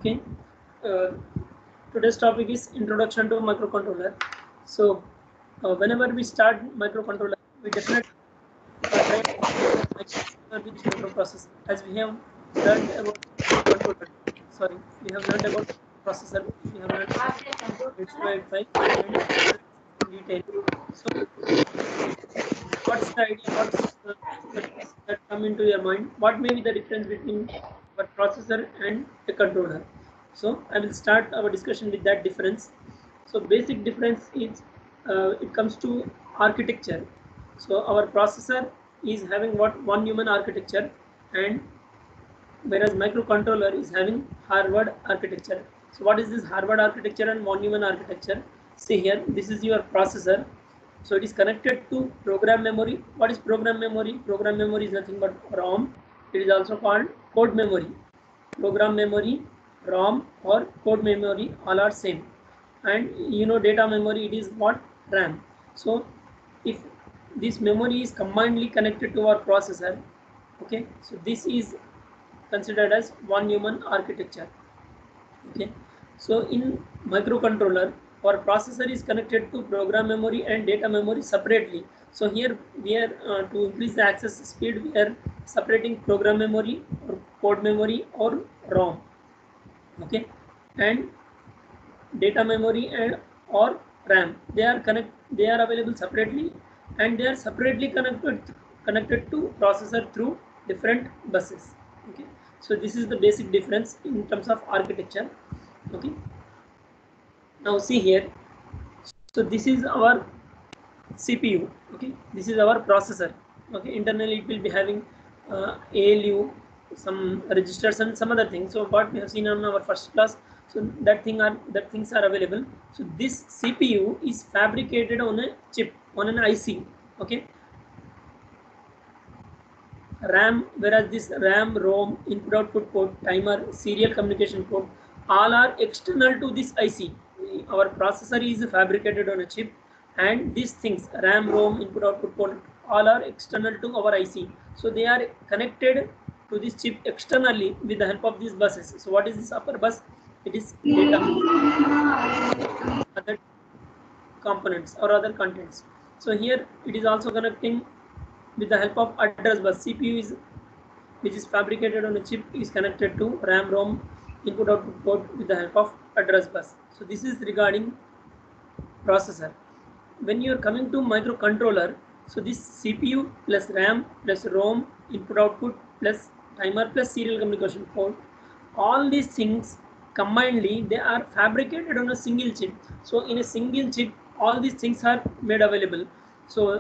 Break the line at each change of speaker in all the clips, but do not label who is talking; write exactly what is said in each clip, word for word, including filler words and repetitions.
Okay. Uh, Today's topic is introduction to microcontroller. So, uh, whenever we start microcontroller, we definitely uh, try to compare microcontroller with microprocessor. As we have learned about controller, sorry, we have learned about processor. We have learned about eighty-two eighty-five and in detail. So, what's the idea? What's the, the things that come into your mind? What may be the difference between a processor and a controller? So I will start our discussion with that difference. So basic difference is uh, it comes to architecture. So our processor is having what one human architecture, and whereas microcontroller is having Harvard architecture. So what is this Harvard architecture and von Neumann architecture? See here, this is your processor. So it is connected to program memory. What is program memory? Program memory is nothing but ROM. It is also called code memory. Program memory, ROM or code memory all are same. And you know data memory, it is what? RAM. So if this memory is combinedly connected to our processor, okay, so this is considered as one human architecture. Okay, so in microcontroller, our processor is connected to program memory and data memory separately. So here we are uh, to increase the access speed, we are separating program memory or code memory or ROM. Okay, and data memory and or RAM, they are connect they are available separately, and they are separately connected connected to processor through different buses. Okay, so this is the basic difference in terms of architecture. Okay, now see here, so this is our C P U. Okay, this is our processor. Okay, internally it will be having uh, A L U, some registers and some other things. So what we have seen on our first class, so that thing are that things are available. So this C P U is fabricated on a chip, on an I C. Okay, RAM, whereas this RAM, ROM, input output port, timer, serial communication port, all are external to this I C. Our processor is fabricated on a chip, and these things, RAM, ROM, input output port, all are external to our I C. So they are connected to this chip externally with the help of these buses. So what is this upper bus? It is data, other components or other contents. So here it is also connecting with the help of address bus. C P U is which is fabricated on a chip is connected to RAM, ROM, input output port with the help of address bus. So this is regarding processor. When you are coming to microcontroller, so this C P U plus RAM plus ROM, input output plus timer plus serial communication port, all these things combinedly, they are fabricated on a single chip. So in a single chip, all these things are made available. So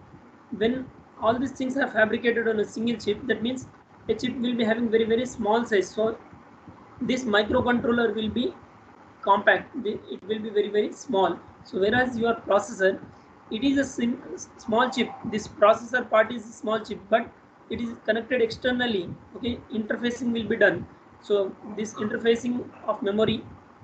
when all these things are fabricated on a single chip, that means a chip will be having very very small size. So this microcontroller will be compact, it will be very very small. So whereas your processor, it is a sim small chip, this processor part is a small chip, but it is connected externally. Okay, interfacing will be done. So this interfacing of memory,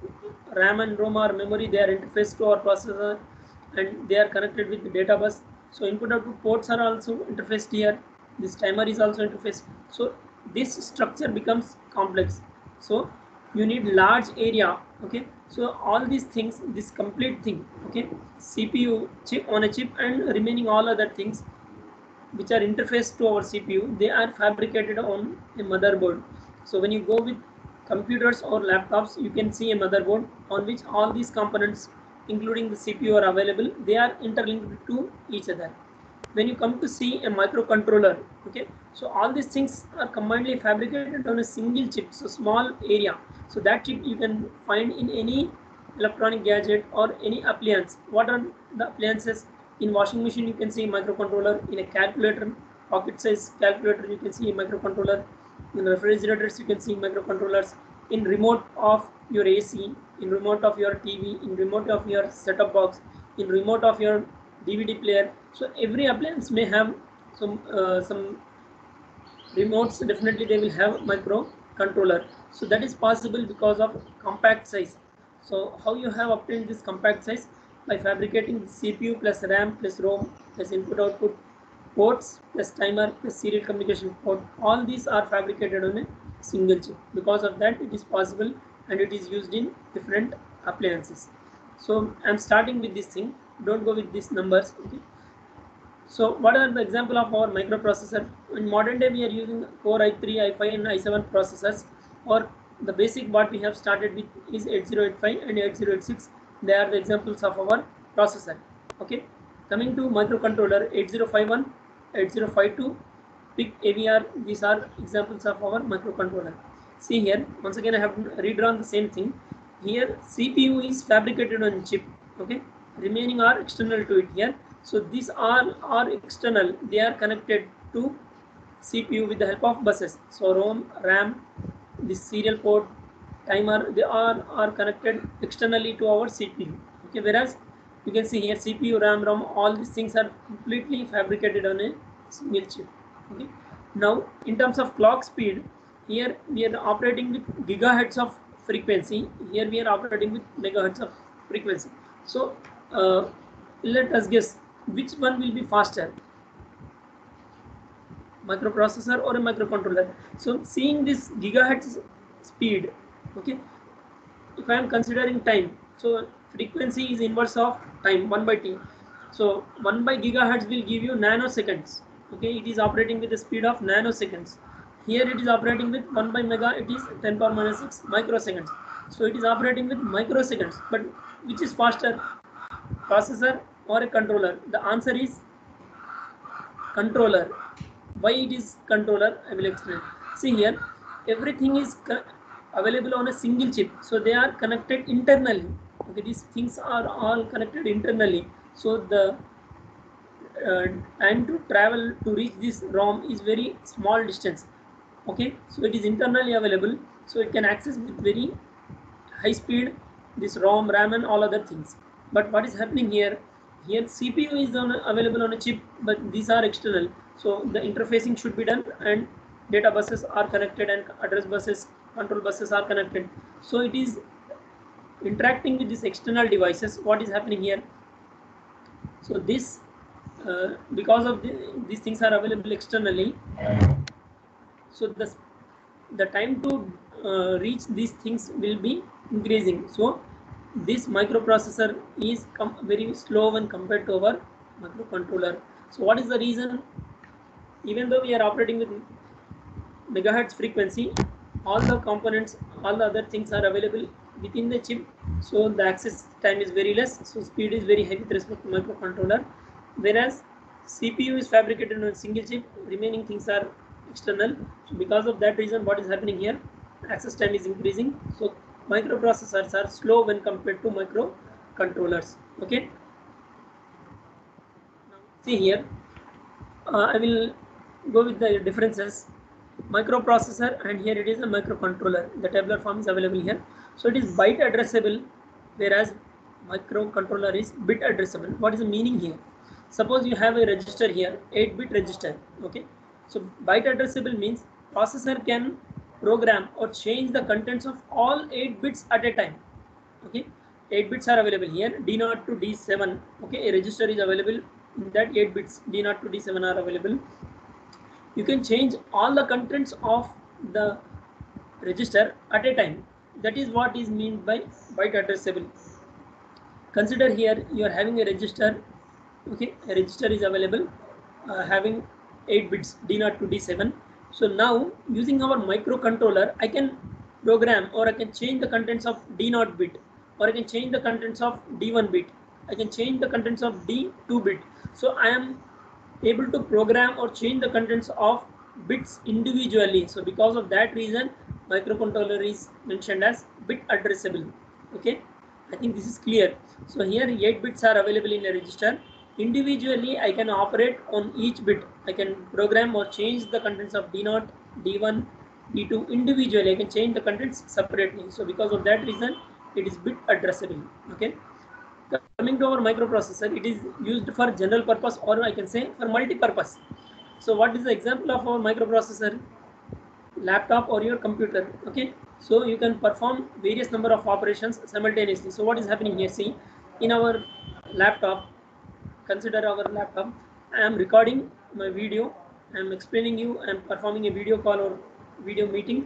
RAM and ROM are memory, they are interfaced to our processor, and they are connected with the data bus. So input output ports are also interfaced here, this timer is also interfaced. So this structure becomes complex, so you need large area. Okay, so all these things, this complete thing, okay, C P U chip on a chip and remaining all other things which are interfaced to our C P U, they are fabricated on a motherboard. So when you go with computers or laptops, you can see a motherboard on which all these components including the C P U are available. They are interlinked to each other. When you come to see a microcontroller, okay, so all these things are combinedly fabricated on a single chip, so small area. So that chip you can find in any electronic gadget or any appliance. What are the appliances? In washing machine you can see microcontroller, in a calculator, pocket size calculator, you can see a microcontroller, in refrigerators you can see microcontrollers, in remote of your A C, in remote of your T V, in remote of your set-top box, in remote of your D V D player. So every appliance may have some uh, some remotes, definitely they will have microcontroller. So that is possible because of compact size. So how you have obtained this compact size? By fabricating the C P U plus RAM plus ROM plus input output ports plus timer plus serial communication port. All these are fabricated on a single chip. Because of that, it is possible and it is used in different appliances. So I'm starting with this thing, don't go with these numbers. Okay, so what are the example of our microprocessor? In modern day we are using Core i three, i five and i seven processors, or the basic what we have started with is eight zero eight five and eight zero eight six. They are the examples of our processor. Okay, coming to microcontroller, eight zero five one, eight zero five two, PIC, A V R, these are examples of our microcontroller. See here, once again I have redrawn the same thing. Here C P U is fabricated on chip. Okay, remaining are external to it here. So these all are external, they are connected to C P U with the help of buses. So ROM, RAM, this serial port, timer, they all are connected externally to our C P U. Okay, whereas you can see here C P U, RAM, ROM, all these things are completely fabricated on a single chip. Okay, now in terms of clock speed, here we are operating with gigahertz of frequency, here we are operating with megahertz of frequency. So uh, let us guess which one will be faster, microprocessor or a microcontroller. So seeing this gigahertz speed, okay, if I am considering time, so frequency is inverse of time, one by t. So one by gigahertz will give you nanoseconds. Okay, it is operating with the speed of nanoseconds. Here it is operating with one by mega, it is ten power minus six microseconds. So it is operating with microseconds. But which is faster, processor or a controller? The answer is controller. Why it is controller? I will explain. See here, everything is available on a single chip, so they are connected internally. Okay, these things are all connected internally. So the uh, time to travel to reach this ROM is very small distance. Okay, so it is internally available, so it can access with very high speed this ROM, RAM and all other things. But what is happening here? Here C P U is on, available on a chip, but these are external. So the interfacing should be done, and data buses are connected and address buses, control buses are connected. So it is interacting with these external devices. What is happening here? So this, uh, because of the, these things are available externally, so the the time to uh, reach these things will be increasing. So this microprocessor is very slow when compared to our microcontroller. So what is the reason? Even though we are operating with megahertz frequency, all the components, all the other things are available within the chip, so the access time is very less, so speed is very high with respect to microcontroller. Whereas C P U is fabricated on a single chip, remaining things are external. So because of that reason, what is happening here? Access time is increasing. So microprocessors are slow when compared to microcontrollers. Okay. Now see here, uh, I will go with the differences. Microprocessor, and here it is a microcontroller. The tabular form is available here. So it is byte addressable, whereas microcontroller is bit addressable. What is the meaning here? Suppose you have a register here, eight bit register. Okay, so byte addressable means processor can program or change the contents of all eight bits at a time. Okay, eight bits are available here, D zero to D seven. Okay, a register is available in that eight bits, D zero to D seven are available. You can change all the contents of the register at a time. That is what is meant by byte addressable. Consider here you are having a register. Okay, a register is available uh, having eight bits, D zero to D seven. So now using our microcontroller, I can program or I can change the contents of D zero bit, or I can change the contents of D one bit. I can change the contents of D two bit. So I am able to program or change the contents of bits individually. So because of that reason, microcontroller is mentioned as bit addressable. Okay, I think this is clear. So here eight bits are available in a register. Individually I can operate on each bit. I can program or change the contents of D zero, D one, D two individually. I can change the contents separately. So because of that reason, it is bit addressable. Okay. Coming to our microprocessor, it is used for general purpose, or I can say for multi-purpose. So what is the example of our microprocessor? Laptop or your computer. Okay, so you can perform various number of operations simultaneously. So what is happening here? See, in our laptop, consider our laptop, I am recording my video, I am explaining you, I am performing a video call or video meeting.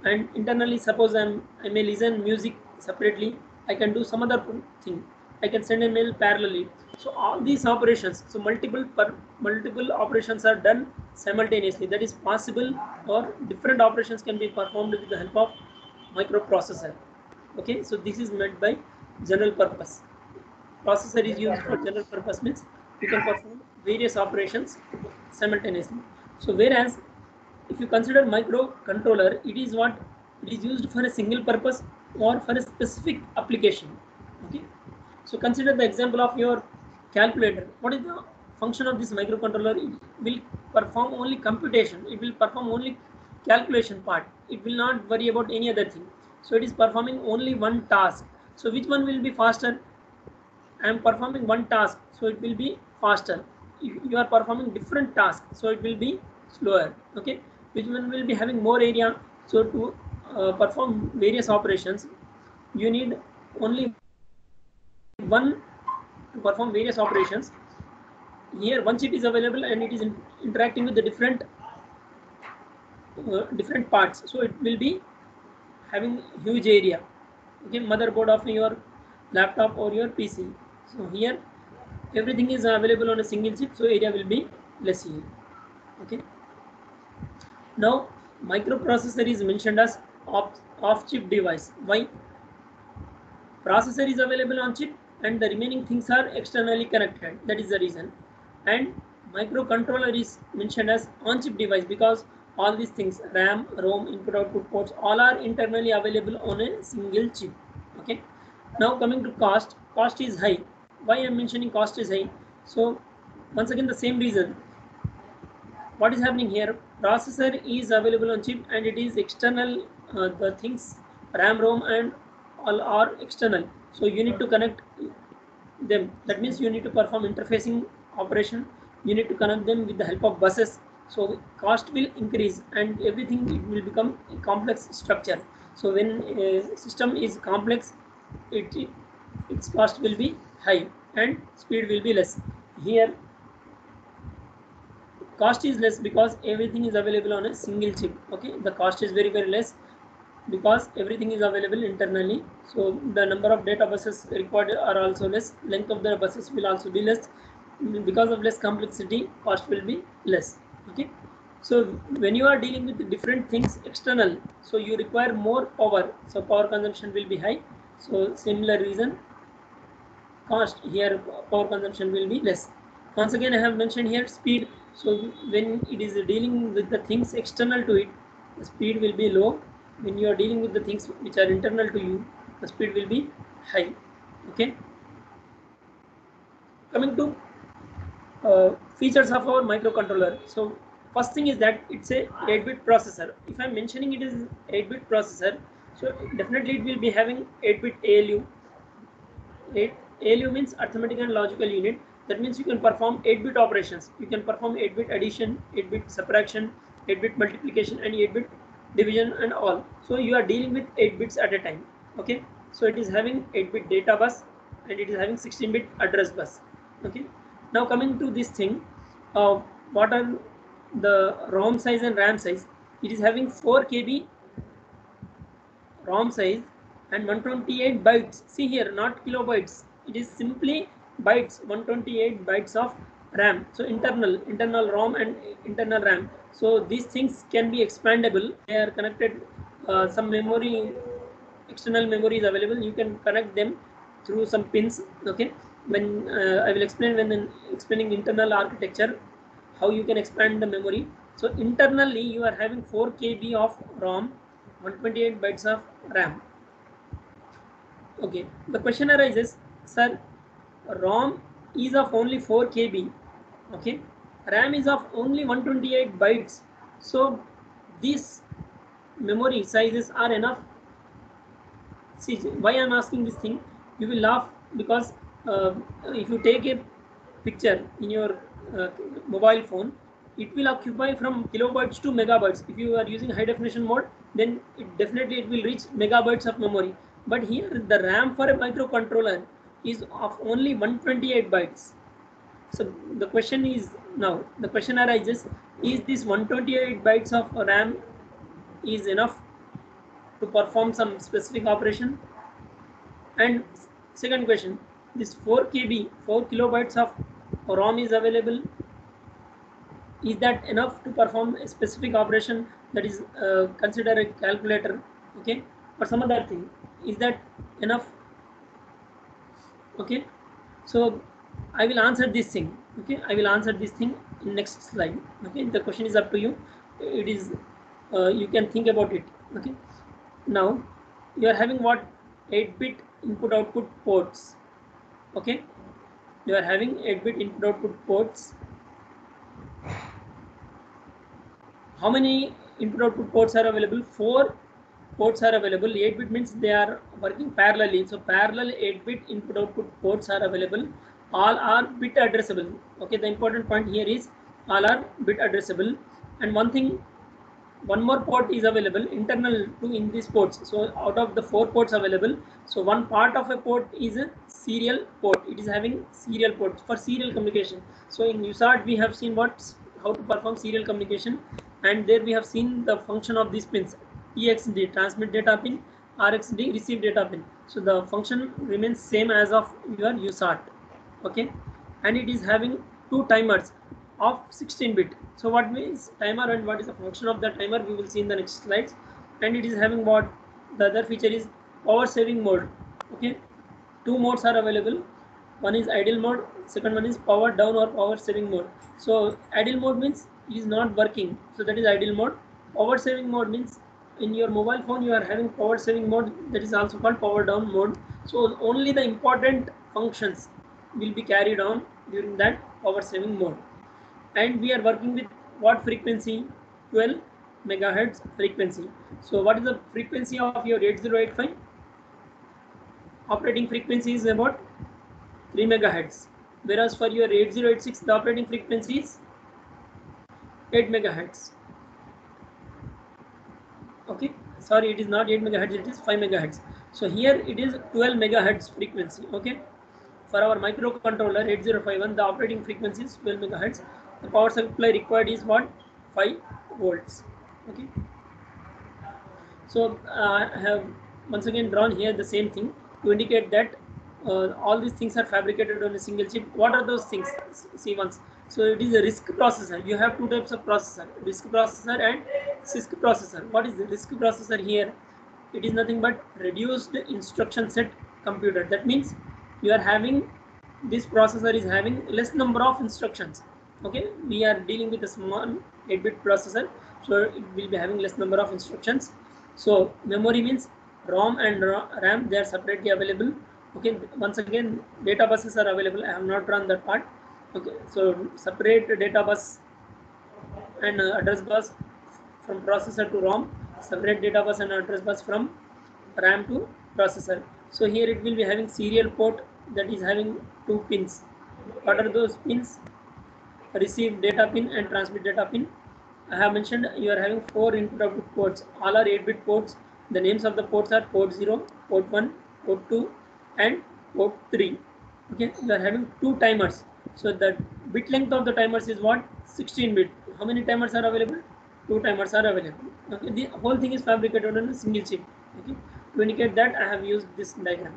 and internally suppose I'm I may listen music separately, I can do some other thing, I can send a mail parallelly. So all these operations, so multiple per multiple operations are done simultaneously, that is possible, or different operations can be performed with the help of microprocessor. Okay, so this is meant by general purpose. Processor is used for general purpose, means you can perform various operations simultaneously. So whereas if you consider microcontroller, it is what it is used for a single purpose or for a specific application. Okay, so consider the example of your calculator. What is the function of this microcontroller? It will perform only computation, it will perform only calculation part, it will not worry about any other thing. So it is performing only one task. So which one will be faster? I am performing one task, so it will be faster. If you are performing different tasks, so it will be slower. Okay, which one will be having more area? So to uh, perform various operations, you need only one to perform various operations. Here, one chip is available, and it is in, interacting with the different uh, different parts. So it will be having huge area. Okay, motherboard of your laptop or your P C. So here everything is available on a single chip, so area will be less here. Okay, now microprocessor is mentioned as off, off chip device. Why? Processor is available on chip and the remaining things are externally connected, that is the reason. And microcontroller is mentioned as on chip device because all these things, RAM, ROM, input output ports, all are internally available on a single chip. Okay, now coming to cost, cost is high. Why I am mentioning cost is high? So once again the same reason. What is happening here? Processor is available on chip and it is external, uh, the things RAM, ROM and all are external, so you need to connect them. That means you need to perform interfacing operation, you need to connect them with the help of buses. So cost will increase and everything it will become a complex structure. So when a system is complex, it, it its cost will be high and speed will be less. Here cost is less because everything is available on a single chip. Okay, the cost is very very less because everything is available internally. So the number of data buses required are also less, length of the buses will also be less. Because of less complexity, cost will be less. Okay, so when you are dealing with different things external, so you require more power, so power consumption will be high. So similar reason, cost here, power consumption will be less. Once again I have mentioned here speed. So when it is dealing with the things external to it, the speed will be low. When you are dealing with the things which are internal to you, the speed will be high. Okay, coming to uh, features of our microcontroller. So first thing is that it's a eight bit processor. If I'm mentioning it is eight bit processor, so definitely it will be having eight bit A L U. eight A L U means arithmetic and logical unit. That means you can perform eight bit operations. You can perform eight bit addition, eight bit subtraction, eight bit multiplication and eight bit division and all. So you are dealing with eight bits at a time. Okay, so it is having eight bit data bus and it is having sixteen bit address bus. Okay, now coming to this thing, uh, what are the ROM size and RAM size? It is having four K B ROM size and one hundred twenty-eight bytes. See here, not kilobytes, it is simply bytes. one hundred twenty-eight bytes of RAM. So internal internal ROM and internal RAM. So these things can be expandable. They are connected. Uh, some memory, external memory is available. You can connect them through some pins. Okay, when uh, I will explain when explaining internal architecture how you can expand the memory. So internally you are having four K B of ROM, one hundred twenty-eight bytes of RAM. Okay, the question arises, sir, ROM is of only four K B. Okay, RAM is of only one hundred twenty-eight bytes. So these memory sizes are enough. See, why I am asking this thing? You will laugh because uh, if you take a picture in your uh, mobile phone, it will occupy from kilobytes to megabytes. If you are using high definition mode, then it definitely it will reach megabytes of memory. But here the RAM for a microcontroller is of only one hundred twenty-eight bytes. So the question is now, the question arises, is this one hundred twenty-eight bytes of RAM is enough? to perform some specific operation. And second question, this four K B, four kilobytes of ROM is available. Is that enough to perform a specific operation, that is uh, consider a calculator, okay, or some other thing? Is that enough? Okay, so I will answer this thing. Okay, I will answer this thing in next slide. Okay, the question is up to you. It is uh, you can think about it. Okay, now you are having what, eight bit input output ports. Okay, you are having eight bit input output ports. How many input output ports are available? Four ports are available. eight bit means they are working parallelly. So parallel eight bit input output ports are available. All are bit addressable. Okay, the important point here is all are bit addressable. And one thing, one more port is available internal to in these ports. So out of the four ports available, so one part of a port is a serial port. It is having serial ports for serial communication. So in U S A R T we have seen what, how to perform serial communication, and there we have seen the function of these pins: T X D transmit data pin, R X D receive data pin. So the function remains same as of your U S A R T. Okay, and it is having two timers of sixteen bit. So what means timer and what is the function of the timer, we will see in the next slides. And it is having what, the other feature is power saving mode. Okay, two modes are available. One is idle mode, second one is power down or power saving mode. So idle mode means it is not working, so that is idle mode. Power saving mode means in your mobile phone you are having power saving mode, that is also called power down mode. So only the important functions will be carried on during that power saving mode. And we are working with what frequency? twelve megahertz frequency. So what is the frequency of your eight zero eight five? Operating frequency is about three megahertz, whereas for your eight zero eight six the operating frequency is eight megahertz. Okay, sorry, it is not eight megahertz, it is five megahertz. So here it is twelve megahertz frequency. Okay, for our microcontroller eight zero five one the operating frequency is twelve megahertz. The power supply required is what, five volts. Okay, so uh, I have once again drawn here the same thing to indicate that uh, all these things are fabricated on a single chip. What are those things? See once. So it is a RISC processor. You have two types of processor: RISC processor and CISC processor. What is the RISC processor here? It is nothing but reduced instruction set computer. That means you are having, this processor is having less number of instructions. Okay, we are dealing with a small eight bit processor, so it will be having less number of instructions. So memory means ROM and RAM, they are separately available. Okay, once again data buses are available. I have not run that part. Okay, so separate data bus and uh, address bus from processor to ROM, separate data bus and address bus from RAM to processor. So here it will be having serial port that is having two pins. What are those pins? Receive data pin and transmit data pin. I have mentioned you are having four input output ports. All are eight bit ports. The names of the ports are port zero, port one, port two, and port three. Okay, you are having two timers. So the bit length of the timers is what? sixteen bit. How many timers are available? Two timers are available. Okay, the whole thing is fabricated on a single chip. Okay, to indicate that I have used this diagram.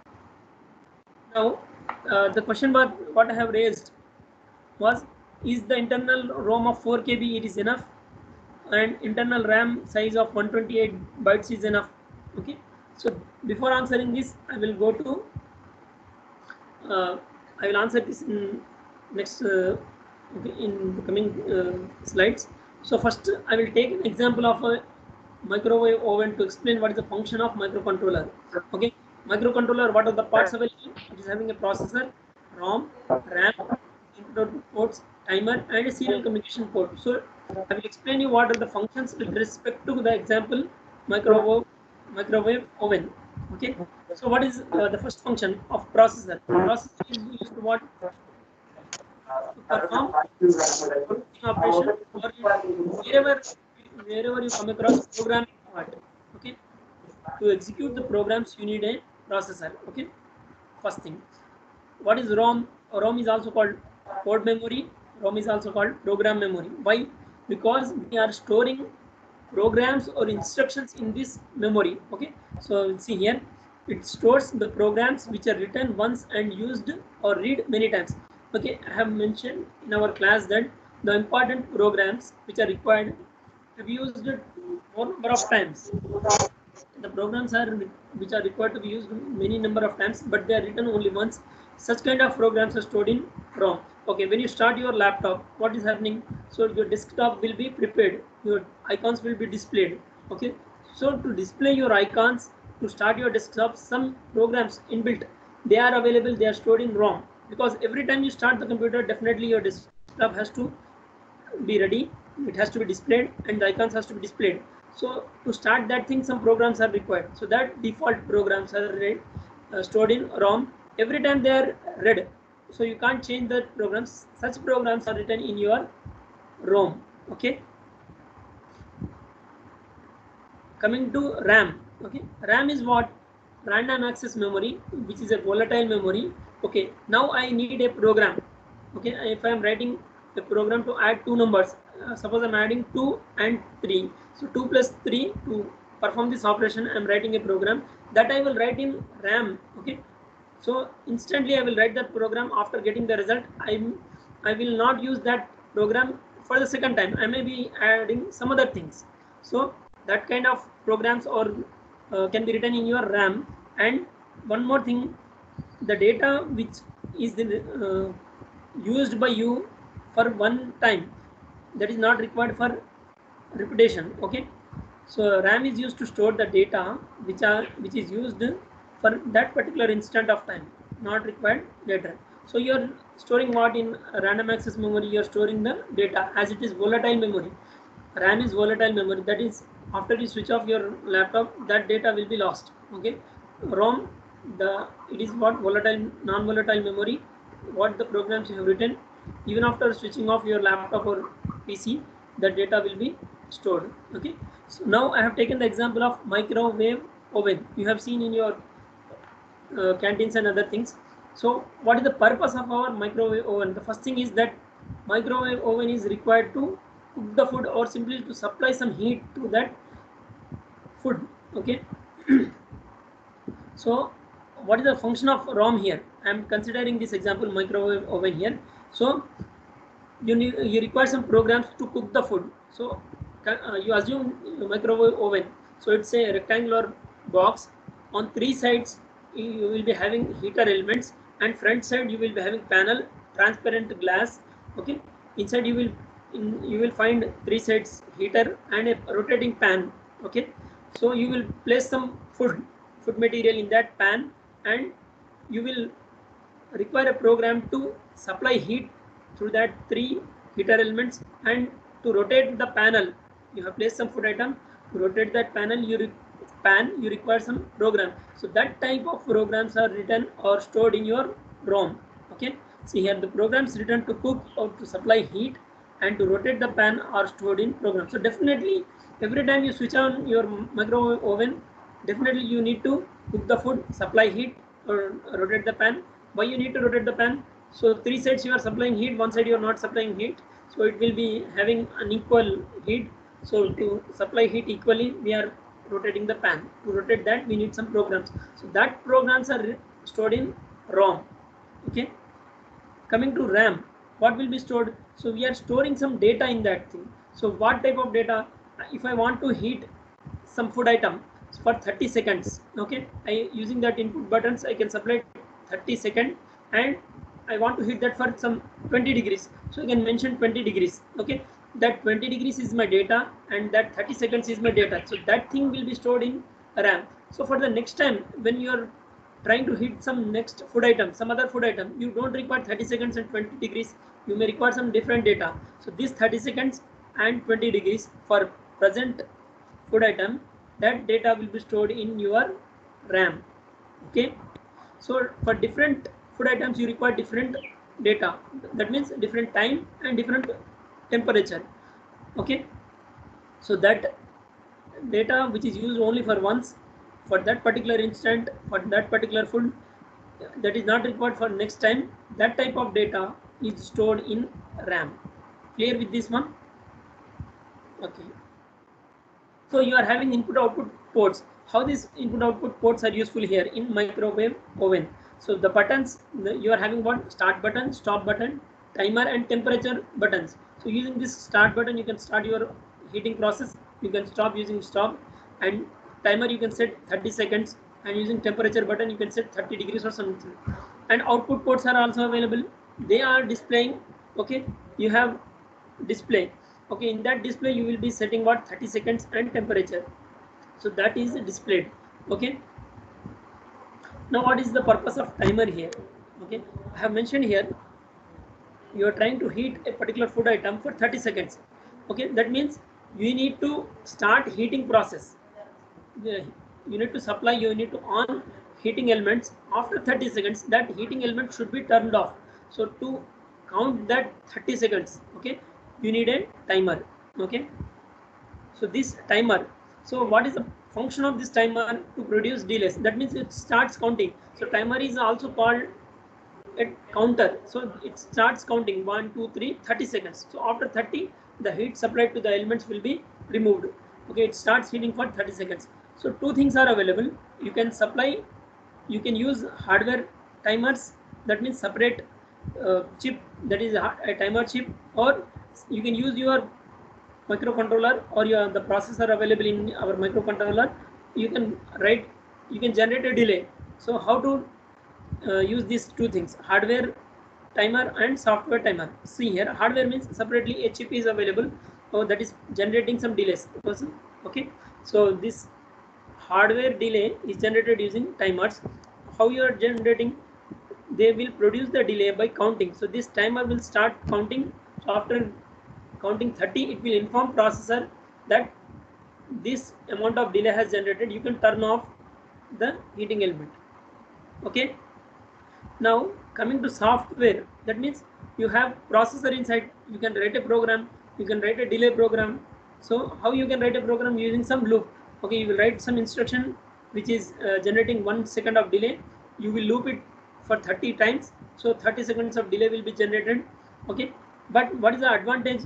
Now, uh, the question what what I have raised was, is the internal ROM of four K B it is enough, and internal RAM size of one twenty-eight bytes is enough? Okay, so before answering this, I will go to uh, I will answer this in next uh, okay, in the coming uh, slides. So first I will take an example of a microwave oven to explain what is the function of microcontroller. Okay, microcontroller, what are the parts available? It is having a processor, ROM, RAM, input ports, timer, and a serial communication port. So I will explain you what are the functions with respect to the example microwave microwave oven. Okay, so what is uh, the first function of processor? Processor is used to what? To perform operation, or wherever wherever you come across programming part. Okay, to execute the programs you need a processor. Okay, first thing. What is ROM? ROM is also called code memory. ROM is also called program memory. Why? Because we are storing programs or instructions in this memory. Okay, so see here, it stores the programs which are written once and used or read many times. Okay, I have mentioned in our class that the important programs which are required to be used more number of times. The programs are which are required to be used many number of times, but they are written only once. Such kind of programs are stored in ROM. Okay, when you start your laptop, what is happening? So your desktop will be prepared, your icons will be displayed. Okay, so to display your icons, to start your desktop, some programs inbuilt, they are available, they are stored in ROM, because every time you start the computer, definitely your desktop has to be ready, it has to be displayed, and the icons has to be displayed. So to start that thing, some programs are required. So that default programs are read, uh, stored in ROM. Every time they are read, so you can't change the programs. Such programs are written in your ROM. Okay. Coming to RAM. Okay, RAM is what? Random access memory, which is a volatile memory. Okay, now I need a program. Okay, if I am writing a program to add two numbers, uh, suppose I'm adding two and three, so two plus three, to perform this operation I'm writing a program that I will write in RAM. Okay, so instantly I will write that program. After getting the result, I I will not use that program for the second time. I may be adding some other things. So that kind of programs or uh, can be written in your RAM. And one more thing, the data which is the, uh, used by you for one time, that is not required for repetition. Okay, so RAM is used to store the data which are which is used for that particular instant of time, not required later. So you are storing what in random access memory? You are storing the data, as it is volatile memory. RAM is volatile memory, that is after you switch off your laptop, that data will be lost. Okay, ROM, the it is what? Volatile, non-volatile memory. What the programs you have written, even after switching off your laptop or P C, the data will be stored. Okay, so now I have taken the example of microwave oven. You have seen in your uh, canteens and other things. So what is the purpose of our microwave oven? The first thing is that microwave oven is required to cook the food, or simply to supply some heat to that food. Okay. So what is the function of ROM here? I am considering this example microwave oven here. So you need you require some programs to cook the food. So uh, you assume microwave oven, so it's a rectangular box. On three sides you will be having heater elements, and front side you will be having panel, transparent glass. Okay, inside you will in, you will find three sides heater and a rotating pan. Okay, so you will place some food food material in that pan, and you will require a program to supply heat through that three heater elements. And to rotate the panel, you have placed some food item. To rotate that panel, you pan you require some program. So that type of programs are written or stored in your ROM. Okay, see here, the programs written to cook or to supply heat and to rotate the pan are stored in program. So definitely every time you switch on your microwave oven, definitely you need to cook the food, supply heat, or rotate the pan. Why you need to rotate the pan? So three sides you are supplying heat, one side you are not supplying heat, so it will be having unequal heat. So to supply heat equally, we are rotating the pan. To rotate that, we need some programs. So that programs are stored in ROM. Okay, coming to RAM, what will be stored? So we are storing some data in that thing. So what type of data? If I want to heat some food item for thirty seconds, okay, I using that input buttons, I can supply thirty second, and I want to heat that for some twenty degrees, so I can mention twenty degrees. Okay, that twenty degrees is my data, and that thirty seconds is my data. So that thing will be stored in RAM. So for the next time when you are trying to heat some next food item, some other food item, you don't require thirty seconds and twenty degrees, you may require some different data. So this thirty seconds and twenty degrees for present food item, that data will be stored in your RAM. Okay, so for different food items you require different data, that means different time and different temperature. Okay, so that data which is used only for once, for that particular instant, for that particular food, that is not required for next time, that type of data is stored in RAM. Clear with this one? Okay. So you are having input output ports. How these input output ports are useful here in microwave oven? So the buttons, the, you are having one start button, stop button, timer and temperature buttons. So using this start button, you can start your heating process. You can stop using stop, and timer you can set thirty seconds, and using temperature button you can set thirty degrees or something. And output ports are also available. They are displaying. Okay, you have display. Okay, in that display you will be setting what thirty seconds and temperature. So that is displayed. Okay, now what is the purpose of timer here? Okay, I have mentioned here you are trying to heat a particular food item for thirty seconds. Okay, that means you need to start heating process. You need to supply, you need to on heating elements. After thirty seconds, that heating element should be turned off. So to count that thirty seconds, okay, you need a timer. Okay, so this timer, so what is the function of this timer? To produce delays. That means it starts counting. So timer is also called a counter. So it starts counting one two three thirty seconds. So after thirty, the heat supplied to the elements will be removed. Okay, it starts heating for thirty seconds. So two things are available. You can supply, you can use hardware timers, that means separate uh, chip, that is a, a timer chip, or you can use your microcontroller or your the processor available in our microcontroller. You can write, you can generate a delay. So how to uh, use these two things, hardware timer and software timer? See here, hardware means separately a chip is available, so that is generating some delays. Okay, so this hardware delay is generated using timers. How you are generating? They will produce the delay by counting. So this timer will start counting. So after counting thirty, it will inform processor that this amount of delay has generated. You can turn off the heating element. Okay, now coming to software, that means you have processor inside. You can write a program, you can write a delay program. So how you can write a program? Using some loop. Okay, you will write some instruction which is uh, generating one second of delay. You will loop it for thirty times, so thirty seconds of delay will be generated. Okay, but what is the advantage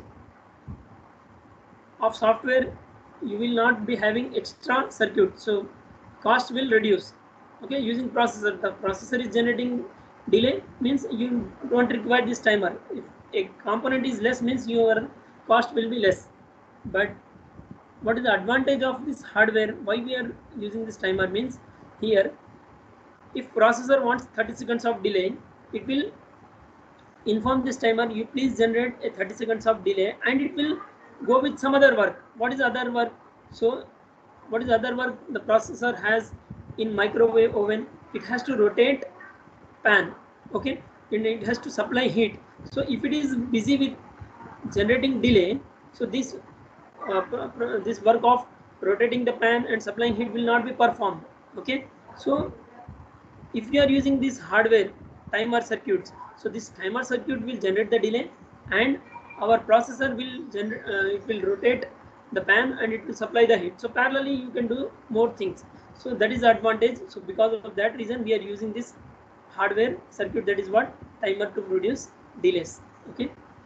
of software? You will not be having extra circuit, so cost will reduce. Okay, using processor, the processor is generating delay, means you don't require this timer. If a component is less, means your cost will be less. But what is the advantage of this hardware? Why we are using this timer? Means here, if processor wants thirty seconds of delay, it will inform this timer, you please generate a thirty seconds of delay, and it will go with some other work. What is other work? So what is other work the processor has in microwave oven? It has to rotate pan. Okay, and it has to supply heat. So if it is busy with generating delay, so this uh, this work of rotating the pan and supplying heat will not be performed. Okay, so if you are using this hardware timer circuits, so this timer circuit will generate the delay, and our processor will generate, uh, it will rotate the pan and it will supply the heat. So parallelly you can do more things. So that is the advantage. So because of that reason we are using this hardware circuit, that is what timer, to produce delays. Okay,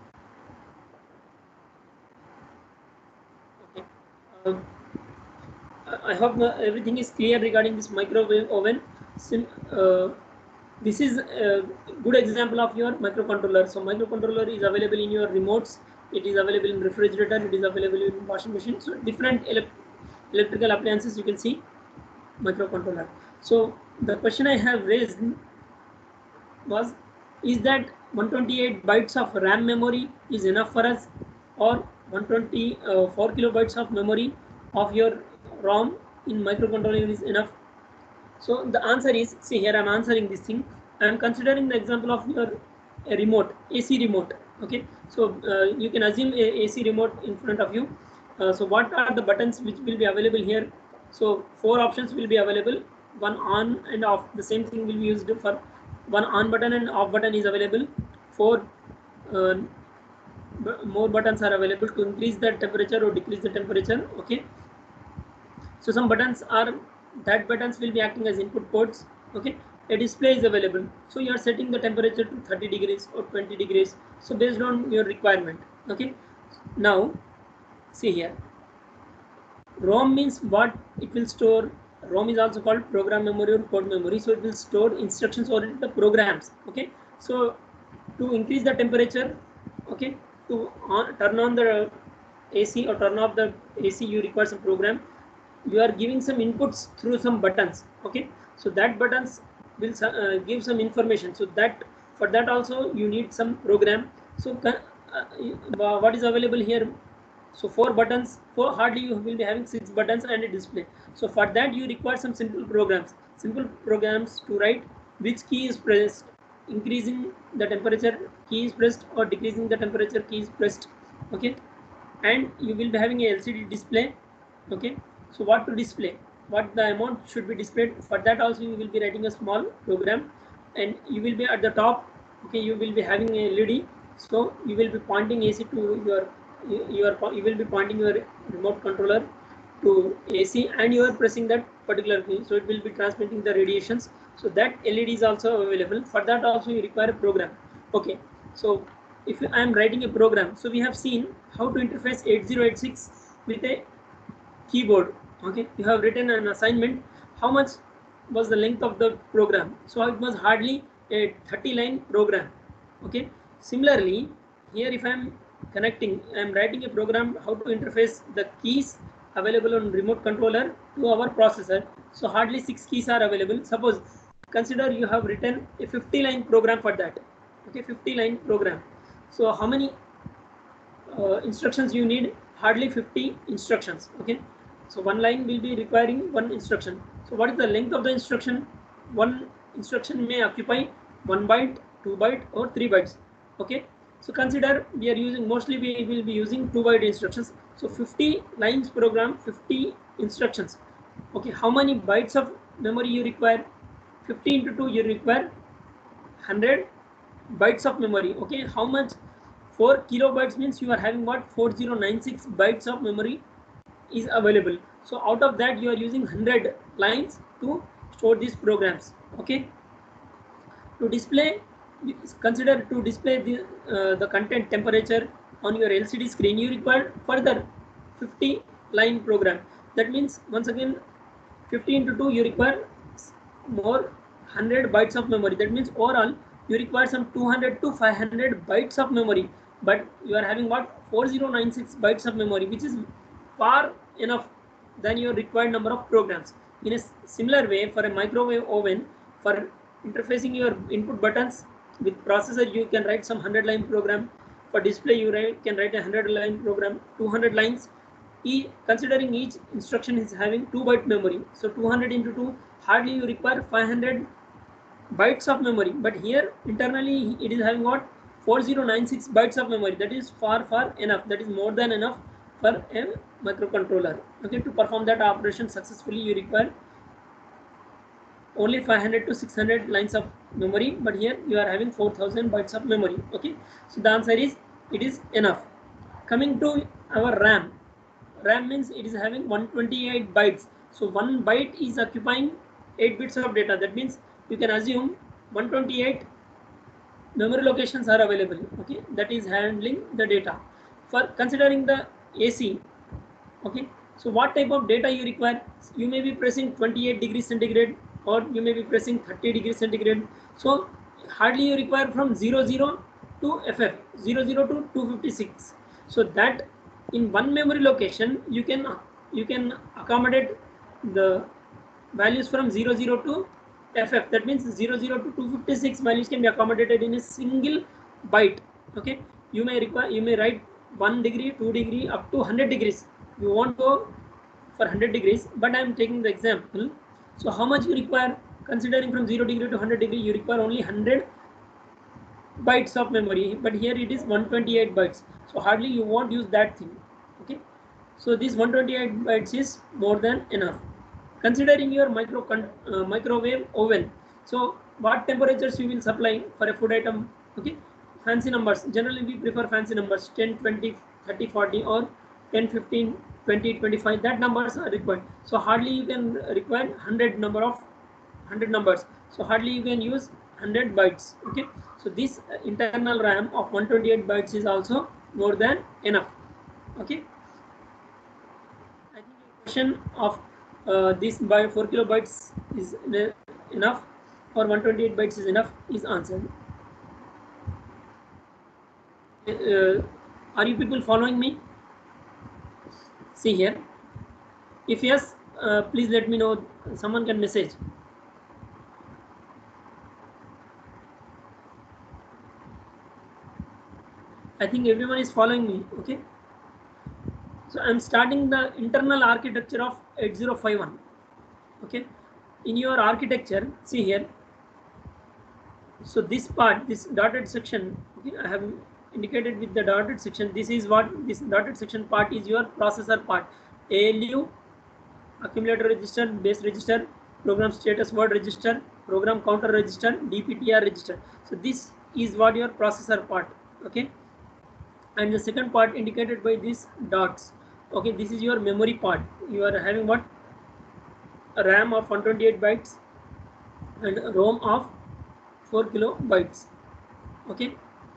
okay. Uh, I hope everything is clear regarding this microwave oven. Sim, uh, this is a good example of your microcontroller. So microcontroller is available in your remotes, it is available in refrigerator, it is available in washing machine. So different ele electrical appliances you can see microcontroller. So the question I have raised was, is that one twenty-eight bytes of RAM memory is enough for us, or one hundred twenty-four kilobytes of memory of your ROM in microcontroller is enough? So the answer is, see here I am answering this thing. I am considering the example of your a remote, A C remote. Okay, so uh, you can assume a AC remote in front of you. Uh, so what are the buttons which will be available here? So four options will be available. One on and off. The same thing will be used for one on button and off button is available. Four uh, more buttons are available to increase the temperature or decrease the temperature. Okay. So some buttons are, that buttons will be acting as input ports. Okay, a display is available, so you are setting the temperature to thirty degrees or twenty degrees, so based on your requirement. Okay, now see here, ROM means what it will store. ROM is also called program memory or code memory. So it will store instructions or the programs. Okay. So to increase the temperature, okay, to on, turn on the A C or turn off the A C, you require some program. You are giving some inputs through some buttons. Okay. So that buttons will uh, give some information. So that for that also you need some program. So uh, what is available here? So four buttons, for hardly you will be having six buttons and a display. So for that you require some simple programs, simple programs to write which key is pressed, increasing the temperature key is pressed or decreasing the temperature key is pressed. Okay, and you will be having a L C D display. Okay, so what to display, what the amount should be displayed, for that also you will be writing a small program, and you will be at the top. Okay, you will be having a L E D, so you will be pointing A C to your you are you will be pointing your remote controller to A C and you are pressing that particular key, so it will be transmitting the radiations. So that L E D is also available. For that also you require a program. Okay, so if I am writing a program, so we have seen how to interface eight zero eight six with a keyboard. Okay, you have written an assignment. How much was the length of the program? So it was hardly a thirty line program. Okay, similarly here if I am connecting, I am writing a program how to interface the keys available on remote controller to our processor. So hardly six keys are available. Suppose consider you have written a fifty line program for that. Okay, fifty line program. So how many uh, instructions you need? Hardly fifty instructions. Okay, so one line will be requiring one instruction. So what is the length of the instruction? One instruction may occupy one byte, two byte or three bytes. Okay, so consider we are using, mostly we will be using two byte instructions. So fifty lines program, fifty instructions. Okay, how many bytes of memory you require? fifty into two, you require one hundred bytes of memory. Okay, how much? four kilobytes means you are having what? four thousand ninety-six bytes of memory is available. So out of that you are using one hundred lines to store these programs. Okay, to display, consider to display the uh, the content temperature on your L C D screen, you require further fifty line program. That means once again fifty into two, you require more one hundred bytes of memory. That means overall you require some two hundred to five hundred bytes of memory, but you are having what? four thousand ninety-six bytes of memory, which is far enough than your required number of programs. In a similar way, for a microwave oven, for interfacing your input buttons with processor, you can write some one hundred line program. For display, you write, can write a one hundred line program, two hundred lines. E, considering each instruction is having two byte memory, so two hundred into two, hardly you require five hundred bytes of memory. But here internally it is having what? four thousand ninety-six bytes of memory. That is far far enough. That is more than enough for a microcontroller. Okay, to perform that operation successfully, you require only five hundred to six hundred lines of memory, but here you are having four thousand bytes of memory. Okay, so the answer is it is enough. Coming to our RAM. RAM means it is having one hundred twenty-eight bytes. So one byte is occupying eight bits of data. That means you can assume one hundred twenty-eight memory locations are available. Okay, that is handling the data. For considering the A C, okay, so what type of data you require? You may be pressing twenty-eight degrees centigrade, or you may be pressing thirty degrees centigrade. So hardly you require from zero zero to F F, zero zero to two fifty-six. So that in one memory location you can you can accommodate the values from zero zero to F F. That means zero zero to two fifty-six values can be accommodated in a single byte. Okay, you may require you may write one degree, two degree, up to one hundred degrees. You won't go for one hundred degrees, but I am taking the example. So how much you require? Considering from zero degree to one hundred degree, you require only one hundred bytes of memory, but here it is one hundred twenty-eight bytes. So hardly you won't use that thing. Okay, so this one hundred twenty-eight bytes is more than enough. Considering your micro uh, microwave oven, so what temperatures you will supply for a food item? Okay, fancy numbers. Generally we prefer fancy numbers, ten, twenty, thirty, forty, or ten, fifteen, twenty, twenty-five. That numbers are required. So hardly you can require one hundred number of one hundred numbers. So hardly you can use one hundred bytes. Okay, so this internal RAM of one hundred twenty-eight bytes is also more than enough. Okay, I think conversion of uh, this by four kilobytes is enough or one twenty-eight bytes is enough is answered. Uh, are you people following me? See here. If yes, uh, please let me know. Someone can message. I think everyone is following me. Okay. So I'm starting the internal architecture of eight zero five one. Okay. In your architecture, see here. So this part, this dotted section, okay, I have indicated with the dotted section. This is what this dotted section part is your processor part. A L U, accumulator register, base register, program status word register, program counter register, D P T R register. So this is what your processor part. Okay. And the second part indicated by these dots. Okay, this is your memory part. You are having what? A RAM of one twenty-eight bytes and a ROM of four kilobytes. Okay,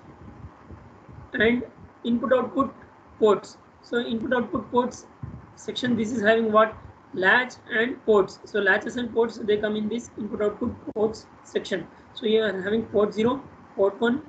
and input output ports. So input output ports section, this is having what? Latch and ports. So latches and ports, they come in this input output ports section. So you are having port zero, port one.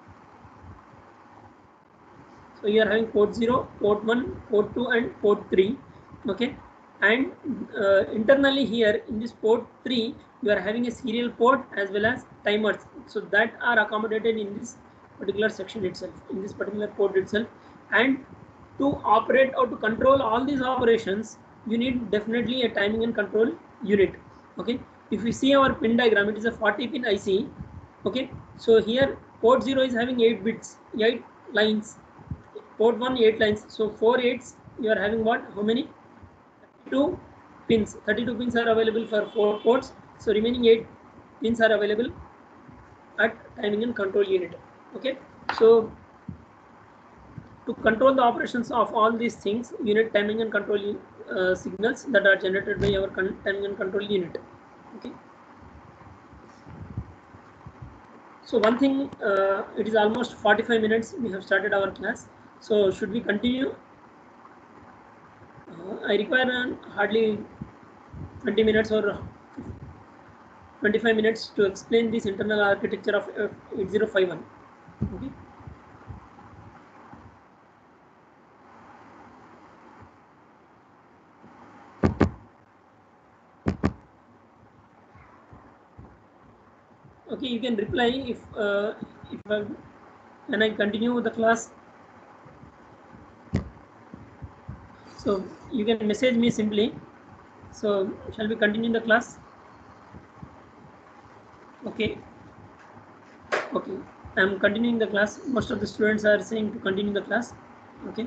So you are having port zero, port one, port two, and port three. Okay, and uh, internally here in this port three, you are having a serial port as well as timers. So that are accommodated in this particular section itself, in this particular port itself. And to operate or to control all these operations, you need definitely a timing and control unit. Okay, if you see our pin diagram, it is a forty pin I C. Okay, so here port zero is having eight bits, eight lines. Port one, eight lines. So four eights, you are having what? How many? thirty-two pins. thirty-two pins are available for four ports. So remaining eight pins are available at timing and control unit. Okay. So to control the operations of all these things, you need timing and control uh, signals that are generated by our timing and control unit. Okay. So one thing, uh, it is almost forty-five minutes. We have started our class. So should we continue? Uh, I require uh, hardly twenty minutes or twenty-five minutes to explain this internal architecture of eight zero five one. Okay. Okay, you can reply if uh, if I, can I continue the class. So you can message me simply. So shall we continue the class? Okay. Okay, I am continuing the class. Most of the students are saying to continue the class. Okay.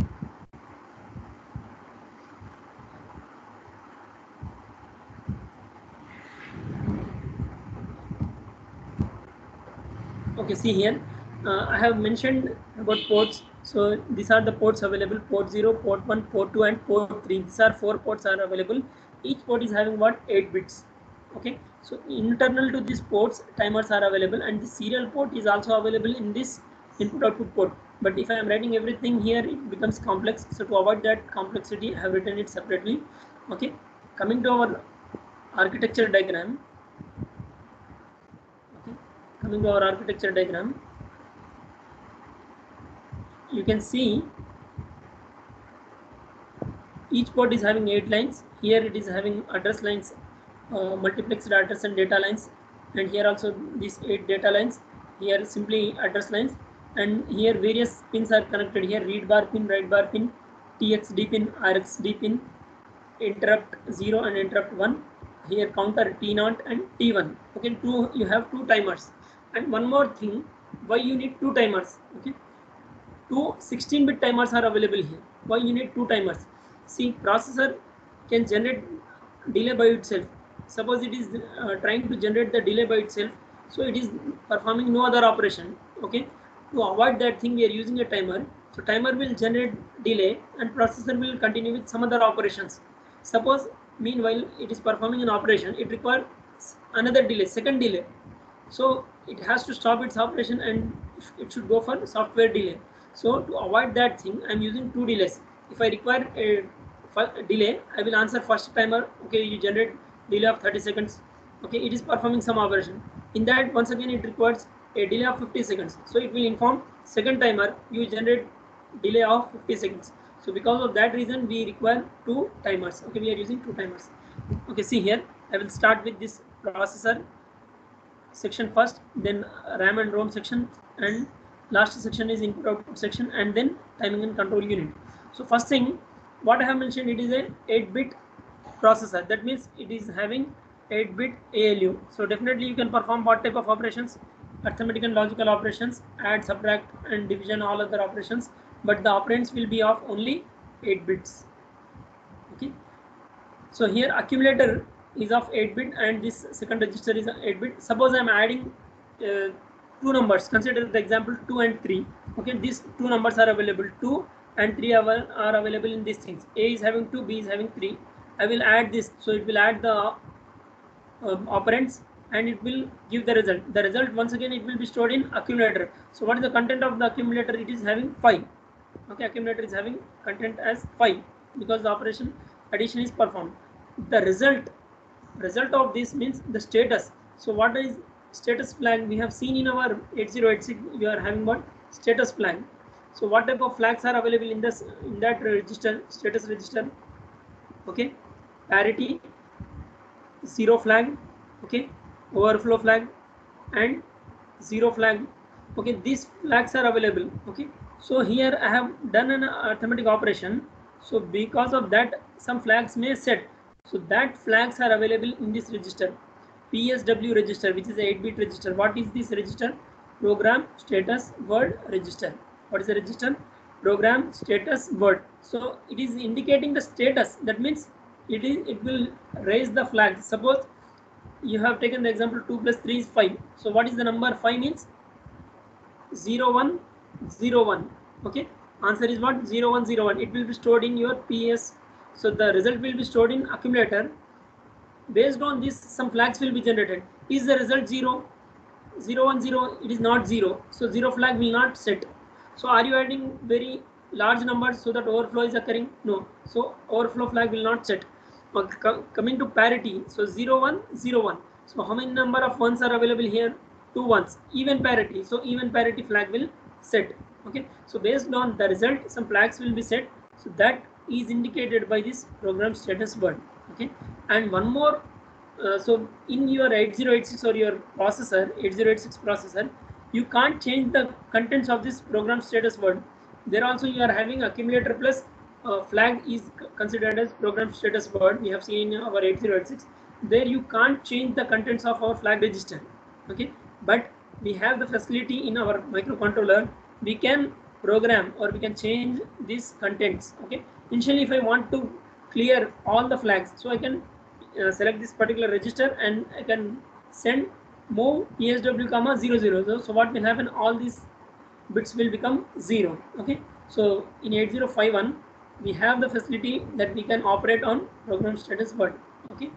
Okay, see here, uh, I have mentioned about ports. So these are the ports available: port zero, port one, port two, and port three. These are four ports are available. Each port is having what? eight bits. Okay, so internal to these ports, timers are available, and the serial port is also available in this input output port. But if I am writing everything here, it becomes complex. So to avoid that complexity, I have written it separately. Okay, coming to our architecture diagram. Okay, coming to our architecture diagram, you can see each port is having eight lines. Here it is having address lines, uh, multiplexed address and data lines, and here also these eight data lines. Here simply address lines, and here various pins are connected. Here read bar pin, write bar pin, T X D pin, R X D pin, interrupt zero and interrupt one. Here counter T zero and T one. Okay, two, you have two timers. And one more thing, why you need two timers? Okay, two sixteen bit timers are available here. Why you need two timers? See, processor can generate delay by itself. Suppose it is uh, trying to generate the delay by itself, so it is performing no other operation. Okay, to avoid that thing, we are using a timer. So timer will generate delay, and processor will continue with some other operations. Suppose meanwhile it is performing an operation, it requires another delay, second delay. So it has to stop its operation and it should go for software delay. So to avoid that thing, I am using two delays. If I require a delay, I will answer first timer. Okay, you generate delay of thirty seconds. Okay, it is performing some operation. In that, once again, it requires a delay of fifty seconds. So it will inform second timer, you generate delay of fifty seconds. So because of that reason, we require two timers. Okay, we are using two timers. Okay, see here, I will start with this processor section first, then RAM and ROM section, and last section is input output section, and then timing and control unit. So first thing, what I have mentioned, it is a eight bit processor. That means it is having eight bit A L U. So definitely you can perform what type of operations? Arithmetic and logical operations, add, subtract, and division, all other operations. But the operands will be of only eight bits. Okay. So here accumulator is of eight bit and this second register is eight bit. Suppose I am adding uh, two numbers. Consider the example two and three. Okay, these two numbers are available. two and three are, are available in these things. A is having two, B is having three. I will add this. So it will add the uh, operands and it will give the result. The result, once again, it will be stored in accumulator. So what is the content of the accumulator? It is having five. Okay, accumulator is having content as five because the operation addition is performed. The result result of this means the status. So what is status flag? We have seen in our eighty eighty-six, we are having what? Status flag. So what type of flags are available in this, in that register, status register? Okay, parity, zero flag, okay, overflow flag, and zero flag. Okay, these flags are available. Okay, so here I have done an arithmetic operation. So because of that, some flags may set. So that flags are available in this register, P S W register, which is a eight bit register. What is this register? Program status word register. What is the register? Program status word. So it is indicating the status. That means it is it will raise the flag. Suppose you have taken the example two plus three is five. So what is the number? five means zero one zero one. Okay, answer is what? zero one zero one. It will be stored in your P S. So the result will be stored in accumulator. Based on this, some flags will be generated. Is the result zero? zero one zero, it is not zero. So zero flag will not set. So are you adding very large numbers so that overflow is occurring? No. So overflow flag will not set. Coming to parity, so zero one zero one. So how many number of ones are available here? Two ones. Even parity. So even parity flag will set. Okay. So based on the result, some flags will be set. So that is indicated by this program status word. Okay. And one more. Uh, so in your eighty eighty-six or your processor, eighty eighty-six processor, you can't change the contents of this program status word. There also you are having accumulator plus uh, flag is considered as program status word. We have seen in our eighty eighty-six. There you can't change the contents of our flag register. Okay, but we have the facility in our microcontroller. We can program or we can change these contents. Okay, initially if I want to clear all the flags, so I can uh, select this particular register and I can send move P S W comma zero zero. So, so what will happen? All these bits will become zero. Okay, so in eighty fifty-one we have the facility that we can operate on program status word. Okay,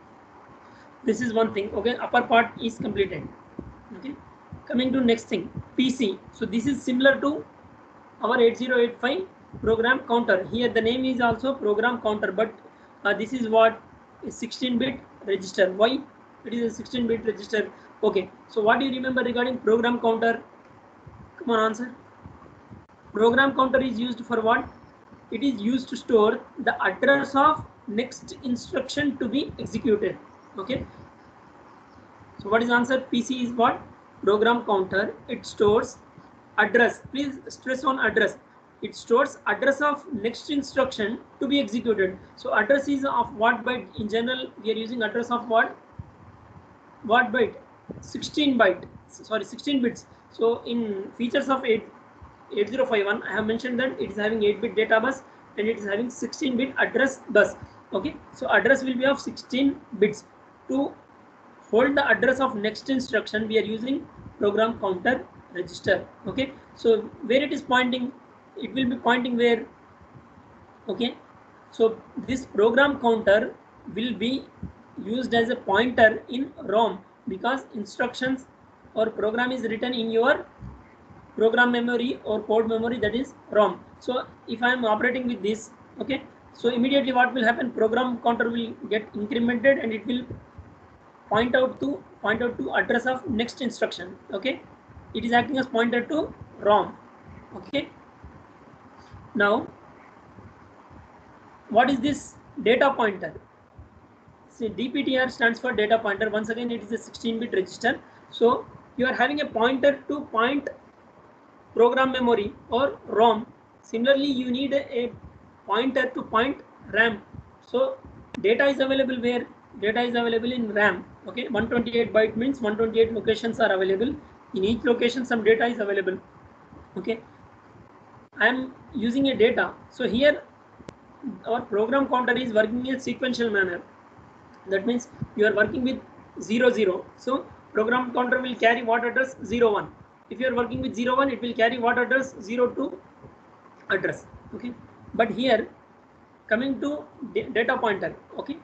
this is one thing. Okay, upper part is completed. Okay, coming to next thing, P C. So this is similar to our eighty eighty-five program counter. Here the name is also program counter, but uh, this is what sixteen bit register. Why it is a sixteen bit register? Okay, so what do you remember regarding program counter? Come on, answer. Program counter is used for what? It is used to store the address of next instruction to be executed. Okay, so what is answer? P C is what? Program counter. It stores address. Please stress on address. It stores address of next instruction to be executed. So address is of what byte? In general, we are using address of what? What byte? sixteen byte. Sorry, sixteen bits. So in features of eighty fifty-one, I have mentioned that it is having eight bit data bus and it is having sixteen bit address bus. Okay, so address will be of sixteen bits. To hold the address of next instruction, we are using program counter register. Okay, so where it is pointing, it will be pointing where? Okay, so this program counter will be used as a pointer in ROM because instructions or program is written in your program memory or code memory, that is ROM. So if I am operating with this, okay, So immediately what will happen, program counter will get incremented and it will point out to point out to address of next instruction. Okay, it is acting as pointer to ROM. Okay, now what is this data pointer? See, D P T R stands for data pointer. Once again, it is a sixteen bit register. So you are having a pointer to point program memory or ROM. Similarly, you need a, a pointer to point RAM. So data is available where? Data is available in RAM. Okay, one twenty-eight byte means one twenty-eight locations are available. In each location, some data is available. Okay, I am using a data. So here, our program counter is working in a sequential manner. That means you are working with zero zero. So program counter will carry what address? zero one. If you are working with zero one, it will carry what address? zero two address. Okay, but here coming to data pointer. Okay,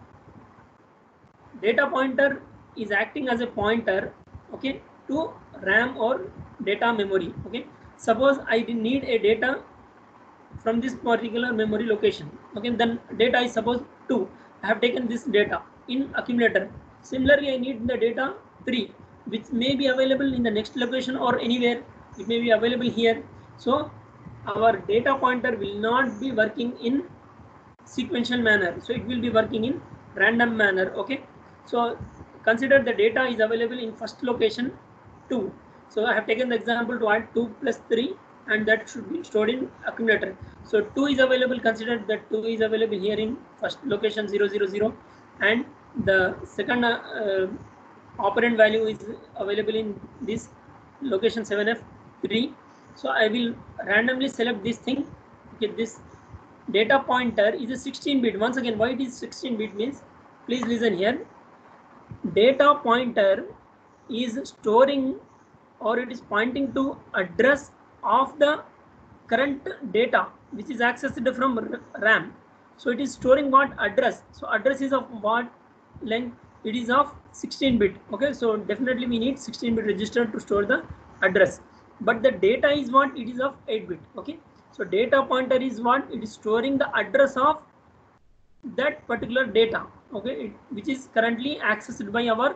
data pointer is acting as a pointer, okay, to RAM or data memory. Okay, suppose I need a data from this particular memory location. Okay, then data is suppose two. I have taken this data in accumulator. Similarly, I need the data three, which may be available in the next location or anywhere. It may be available here. So our data pointer will not be working in sequential manner. So it will be working in random manner. Okay, so consider the data is available in first location two. So I have taken the example to add two plus three, and that should be stored in accumulator. So two is available. Consider that two is available here in first location zero zero zero, and the second uh, uh, operand value is available in this location seven F three. So I will randomly select this thing. Okay, this data pointer is a sixteen bit. Once again, why it is sixteen bit means, please listen here. Data pointer is storing, or it is pointing to address of the current data which is accessed from RAM. So it is storing what address? So address is of what length? It is of sixteen bit. Okay, so definitely we need sixteen bit register to store the address, but the data is what? It is of eight bit. Okay, so data pointer is what? It is storing the address of that particular data. Okay, it, which is currently accessed by our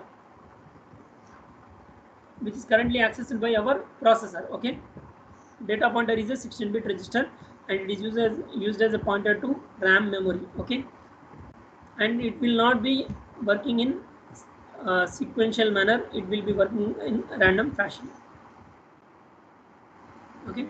which is currently accessed by our processor. Okay, data pointer is a sixteen bit register and it is used as used as a pointer to RAM memory. Okay, and it will not be working in uh, sequential manner. It will be working in random fashion. Okay,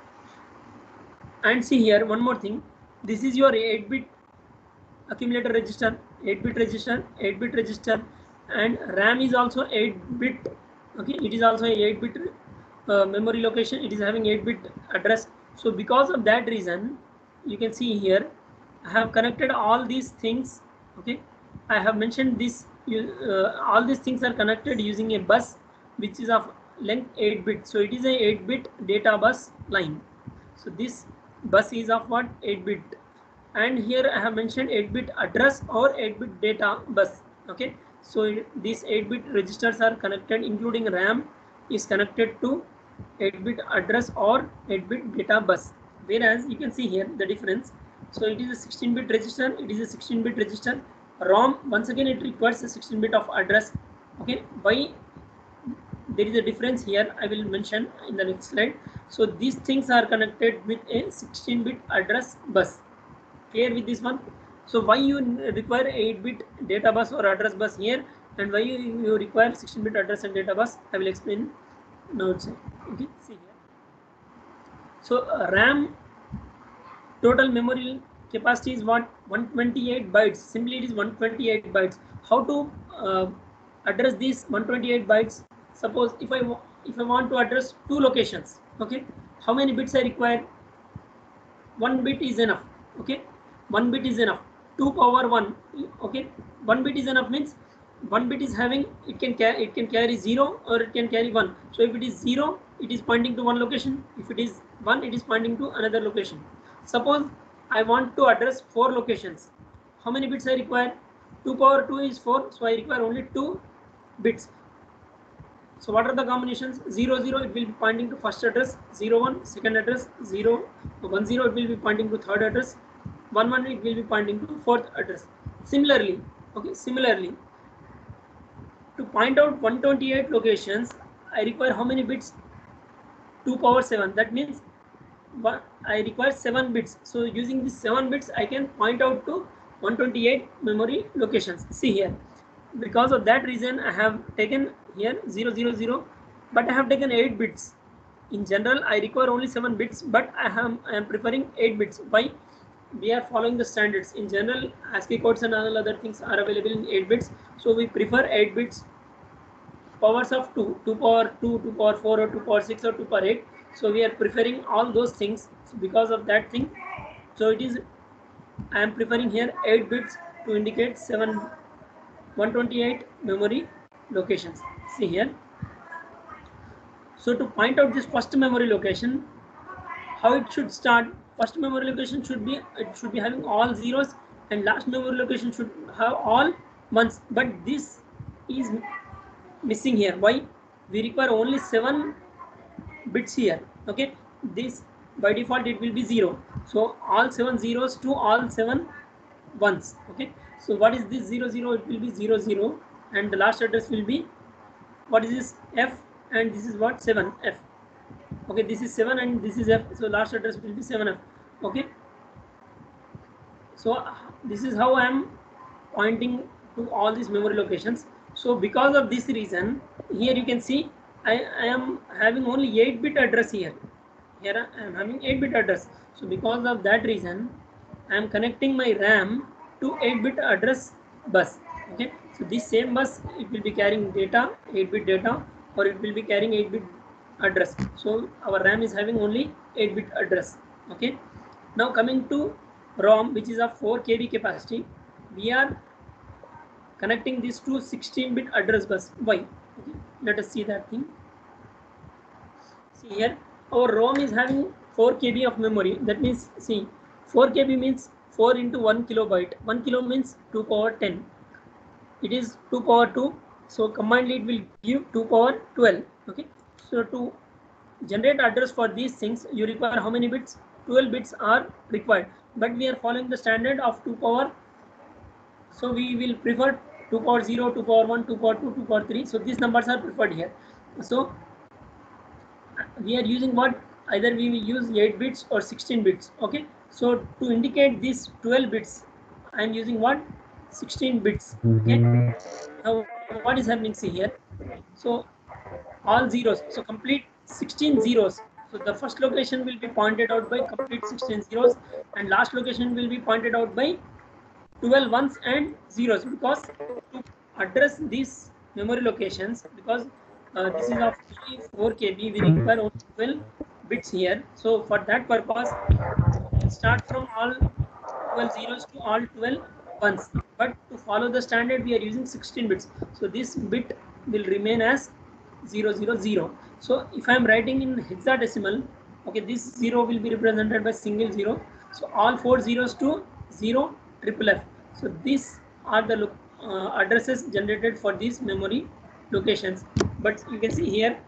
and see here one more thing. This is your eight bit accumulator register, eight bit register, eight bit register, and RAM is also eight bit. Okay, it is also a eight bit uh, memory location. It is having eight bit address. So because of that reason, you can see here I have connected all these things. Okay, I have mentioned this. You, uh, all these things are connected using a bus which is of length eight bit. So it is a eight bit data bus line. So this bus is of what? eight bit. And here I have mentioned eight bit address or eight bit data bus. Okay, so these eight bit registers are connected, including RAM is connected to eight bit address or eight bit data bus. Whereas you can see here the difference. So it is a sixteen bit register, it is a sixteen bit register. ROM, once again it requires a sixteen bit of address. Okay, why there is a difference here I will mention in the next slide. So these things are connected with a sixteen bit address bus. Clear with this one? So why you require eight bit data bus or address bus here, and why you, you require sixteen bit address and data bus, I will explain now. Okay, see here. So uh, RAM total memory capacity is what? one twenty-eight bytes. Simply it is one twenty-eight bytes. How to uh, address these one twenty-eight bytes? Suppose if I if I want to address two locations, okay, how many bits I require? One bit is enough. Okay, one bit is enough. two power one. Okay, one bit is enough means one bit is having, it can carry it can carry zero or it can carry one. So if it is zero, it is pointing to one location. If it is one, it is pointing to another location. Suppose I want to address four locations. How many bits I require? two power two is four, so I require only two bits. So what are the combinations? zero zero, it will be pointing to first address. zero one, second address. zero one zero, it will be pointing to third address. one one it will be pointing to fourth address. Similarly, okay, similarly, to point out one twenty-eight locations, I require how many bits? two power seven. That means one, I require seven bits. So using these seven bits, I can point out to one twenty-eight memory locations. See here, because of that reason, I have taken here zero zero zero, but I have taken eight bits. In general, I require only seven bits, but I am I am preferring eight bits. Why? We are following the standards. In general, ASCII codes and all other things are available in eight bits, so we prefer eight bits. Powers of two, two power two, two power four, or two power six, or two power eight. So we are preferring all those things. So because of that thing, so it is I am preferring here eight bits to indicate seven one twenty-eight memory locations. See here. So to point out this first memory location, how it should start? First memory location should be it should be having all zeros, and last memory location should have all ones. But this is missing here. Why? We require only seven bits here. Okay, this by default it will be zero. So all seven zeros to all seven ones. Okay, so what is this zero zero? It will be zero zero, and the last address will be, what is this? F, and this is what? seven F. Okay, this is seven and this is F, so last address will be seven F. Okay, so this is how I am pointing to all these memory locations. So because of this reason, here you can see I, I am having only eight bit address here. Here I am having eight bit address. So because of that reason, I am connecting my RAM to eight bit address bus. Okay, so this same bus, it will be carrying data, eight bit data, or it will be carrying eight bit address. So our RAM is having only eight bit address. Okay, now coming to ROM, which is of four K B capacity, we are connecting this to sixteen bit address bus. Why? Okay, let us see that thing. See here, our ROM is having four K B of memory. That means, see, four K B means four into one kilobyte. one kilo means two power ten. It is two power two. So combinedly it will give two power twelve. Okay, so to generate address for these things, you require how many bits? twelve bits are required, but we are following the standard of two power. So we will prefer two power zero, two power one, two power two, two power three. So these numbers are preferred here. So we are using what? Either we will use eight bits or sixteen bits. Okay, so to indicate these twelve bits, I am using what? sixteen bits. Okay, now what is happening? See here, so all zeros, so complete sixteen zeros. So the first location will be pointed out by complete sixteen zeros, and last location will be pointed out by twelve ones and zeros, because to address these memory locations, because uh, this is of four K B, we require only twelve bits here. So for that purpose, start from all twelve zeros to all twelve ones, but to follow the standard we are using sixteen bits. So this bit will remain as zero zero zero. So if I am writing in hexadecimal, okay, this zero will be represented by single zero. So all four zeros to zero triple F. So these are the uh, addresses generated for these memory locations. But you can see here,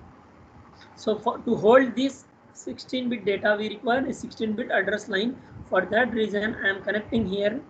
so for to hold this sixteen bit data, we require a sixteen bit address line. For that reason, I am connecting here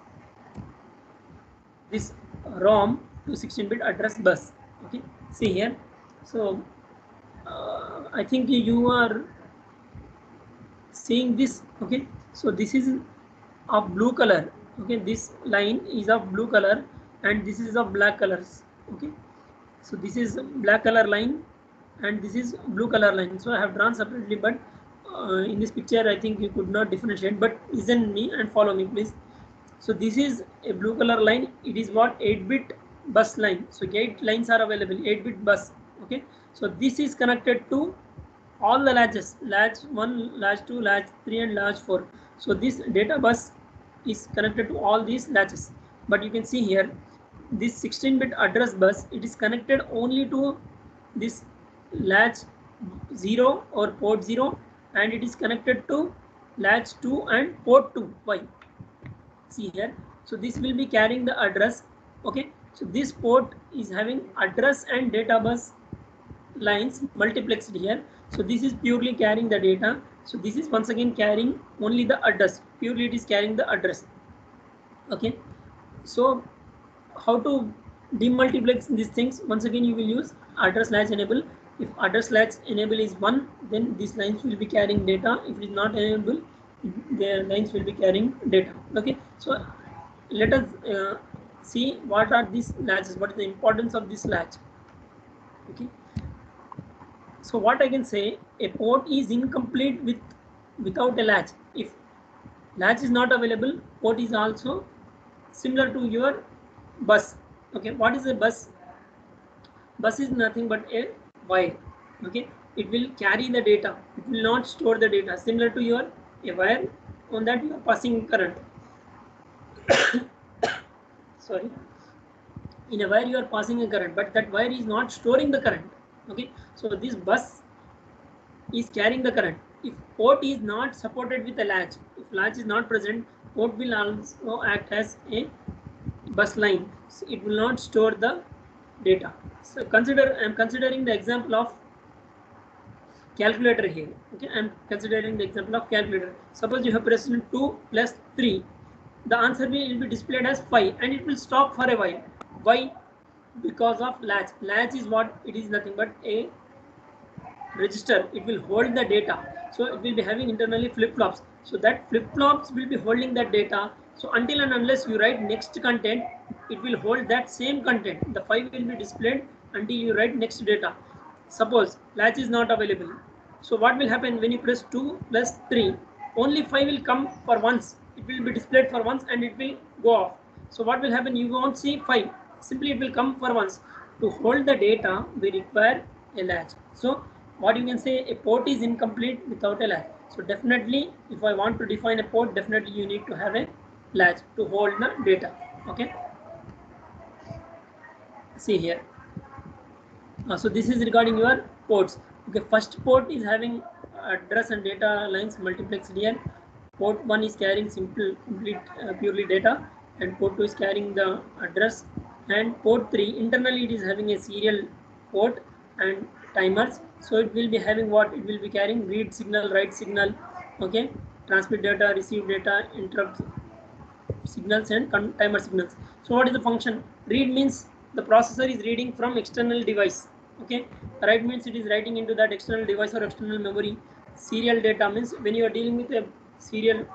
this ROM to sixteen bit address bus. Okay, see here. So uh, I think you are seeing this. Okay, so this is of blue color. Okay, this line is of blue color and this is of black colors. Okay, so this is black color line and this is blue color line. So I have drawn separately, but uh, in this picture I think you could not differentiate, but listen me and follow me please. So this is a blue color line. It is what? eight bit bus line. So eight lines are available, eight bit bus. Okay, so this is connected to all the latches, latch one, latch two, latch three and latch four. So this data bus is connected to all these latches. But you can see here, this sixteen bit address bus, it is connected only to this latch zero or port zero, and it is connected to latch two and port two. Why? See here, so this will be carrying the address. Okay, so this port is having address and data bus lines multiplexed here. So this is purely carrying the data. So this is once again carrying only the address, purely it is carrying the address. Okay, so how to demultiplex these things? Once again, you will use address latch enable. If address latch enable is one, then these lines will be carrying data. If it is not enabled, their lines will be carrying data. Okay, so let us uh, see what are these latches, what is the importance of this latch. Okay, so what I can say, a port is incomplete with without a latch. If latch is not available, port is also similar to your bus. Okay, what is a bus? Bus is nothing but a wire. Okay, it will carry the data, it will not store the data. Similar to your a wire, on that you are passing current. Sorry, in a wire you are passing a current, but that wire is not storing the current. Okay, so this bus is carrying the current. If port is not supported with a latch, if latch is not present, port will also act as a bus line. So it will not store the data. So consider, I am considering the example of calculator here. Okay, I am considering the example of calculator. Suppose you have pressed two plus three, the answer will be displayed as five, and it will stop for a while. Why? Because of latch. Latch is what? It is nothing but a register. It will hold the data, so it will be having internally flip-flops, so that flip-flops will be holding that data. So until and unless you write next content, it will hold that same content. The five will be displayed until you write next data. Suppose latch is not available, so what will happen when you press two plus three? Only five will come for once. It will be displayed for once and it will go off. So what will happen? You won't see five. Simply it will come for once. To hold the data, we require a latch. So what you can say, a port is incomplete without a latch. So definitely, if I want to define a port, definitely you need to have a latch to hold the data. Okay. See here. Uh, so this is regarding your ports. Okay. First port is having address and data lines multiplexed here. Port one is carrying simple, complete, uh, purely data, and port two is carrying the address. And port three internally it is having a serial port and timers. So it will be having what? It will be carrying read signal, write signal, okay, transmit data, receive data, interrupt signals, and timer signals. So what is the function? Read means the processor is reading from external device. Okay, write means it is writing into that external device or external memory. Serial data means when you are dealing with a serial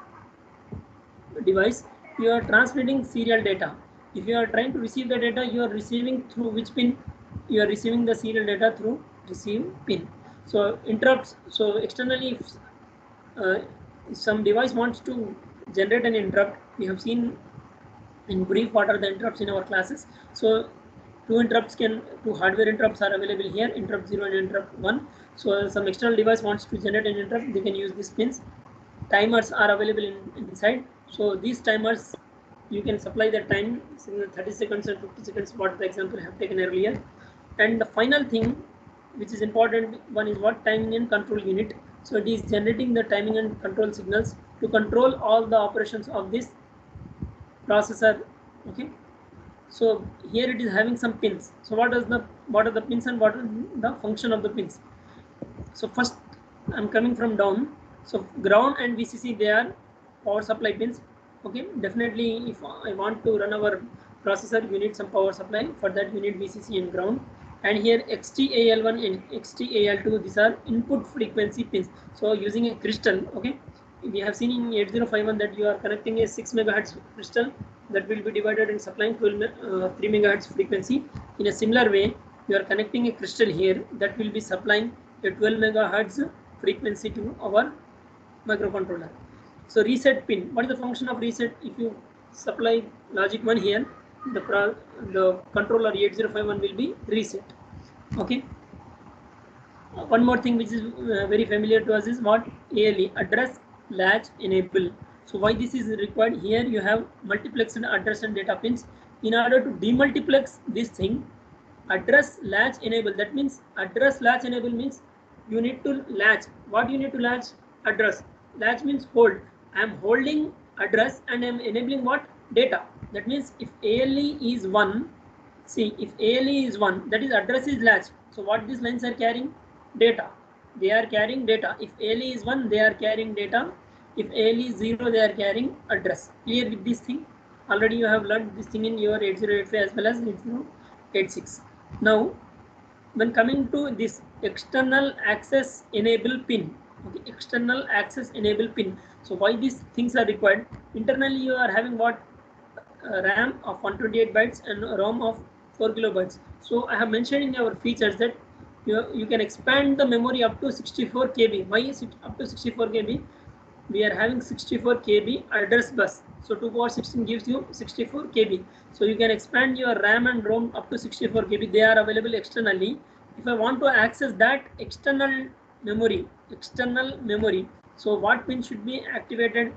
device, you are transmitting serial data. If you are trying to receive the data, you are receiving through which pin? You are receiving the serial data through receive pin. So interrupts. So externally, if, uh, if some device wants to generate an interrupt, we have seen in brief what are the interrupts in our classes. So two interrupts can, two hardware interrupts are available here, interrupt zero and interrupt one. So some external device wants to generate an interrupt, they can use these pins. Timers are available in, inside. So these timers, you can supply the time, thirty seconds and fifty seconds, what the example I have taken earlier. And the final thing, which is important one, is what? Timing and control unit. So it is generating the timing and control signals to control all the operations of this processor. Okay. So here it is having some pins. So what is the what are the pins and what is the function of the pins? So first I'm coming from down. So ground and V C C, they are power supply pins. Okay, definitely if I want to run our processor, you need some power supply. For that you need V C C and ground. And here X T A L one and X T A L two, these are input frequency pins. So using a crystal, okay, we have seen in eight zero five one that you are connecting a six megahertz crystal that will be divided and supplying twelve, uh, three megahertz frequency. In a similar way, you are connecting a crystal here that will be supplying a twelve megahertz frequency to our microcontroller. So reset pin, what is the function of reset? If you supply logic one here, the pro, the controller eight zero five one will be reset. Okay. Uh, one more thing which is uh, very familiar to us is what? A L E, address latch enable. So why this is required? Here you have multiplexed address and data pins. In order to demultiplex this thing, address latch enable, that means address latch enable means you need to latch. What you need to latch? Address. Latch means hold. I am holding address and I am enabling what? Data. That means if A L E is one, see, if A L E is one, that is address is latch. So what these lines are carrying? Data. They are carrying data. If A L E is one, they are carrying data. If A L is zero, they are carrying address. Clear with this thing? Already you have learned this thing in your eight zero eight five as well as eight zero eight six. Now, when coming to this external access enable pin, okay, external access enable pin. So why these things are required? Internally, you are having what? Uh, RAM of one twenty-eight bytes and ROM of four kilobytes. So I have mentioned in our features that you, you can expand the memory up to sixty-four K B. Why is it up to sixty-four K B? We are having sixty-four K B address bus. So two power sixteen gives you sixty-four K B. So you can expand your RAM and ROM up to sixty-four K B. They are available externally. If I want to access that external memory, external memory, so what pin should be activated?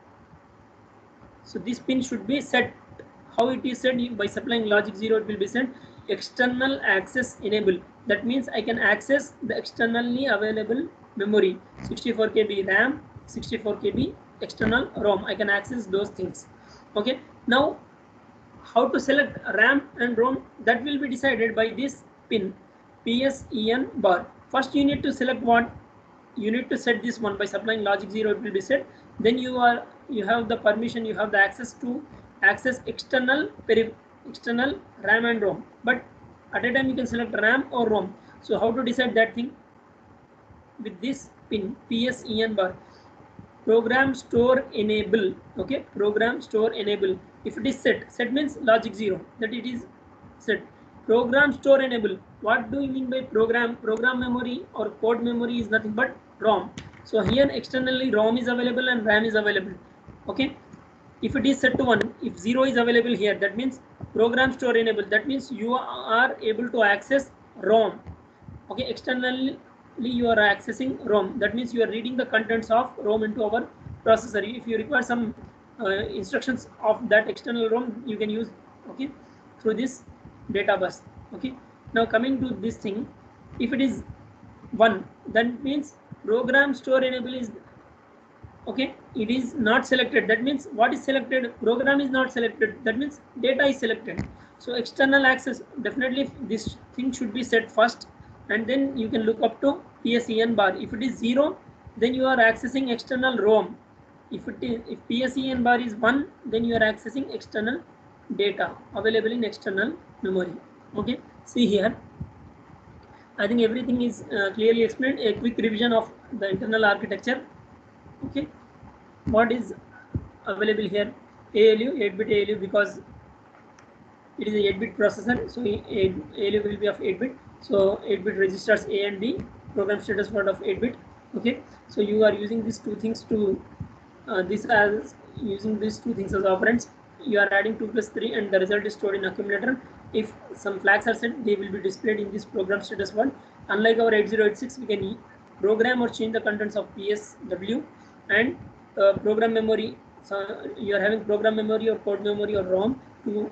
So this pin should be set. How it is set? By supplying logic zero, it will be set external access enable. That means I can access the externally available memory, sixty-four K B RAM, sixty-four K B external ROM. I can access those things. Okay. Now, how to select RAM and ROM? That will be decided by this pin, P S E N bar. First, you need to select what? You need to set this one by supplying logic zero. It will be set. Then you are you have the permission. You have the access to access external external RAM and ROM. But at a time you can select RAM or ROM. So how to decide that thing? With this pin, P S E N bar. Program store enable. Okay, program store enable. If it is set, set means logic zero, that it is set. Program store enable. What do you mean by program? Program memory or code memory is nothing but ROM. So here externally ROM is available and RAM is available. Okay. If it is set to one, if zero is available here, that means program store enable. That means you are able to access ROM. Okay, externally you are accessing ROM. That means you are reading the contents of ROM into our processor. If you require some uh, instructions of that external ROM, you can use, okay, through this data bus. Okay. Now coming to this thing, if it is one, that means program store enable is, okay, it is not selected. That means what is selected? Program is not selected. That means data is selected. So external access, definitely this thing should be set first, and then you can look up to P S E N bar. If it is zero, then you are accessing external ROM. If it is if P S E N bar is one, then you are accessing external data available in external memory. Okay, see here. I think everything is uh, clearly explained. A quick revision of the internal architecture. Okay, what is available here? A L U, eight bit A L U, because it is a eight bit processor, so A L U will be of eight bit. So eight bit registers A and B, program status word of eight bit. Okay, so you are using these two things to uh, this as using these two things as operands. You are adding two plus three, and the result is stored in accumulator. If some flags are set, they will be displayed in this program status word. Unlike our eight zero eight six, we can program or change the contents of P S W and uh, program memory. So you are having program memory or code memory or ROM to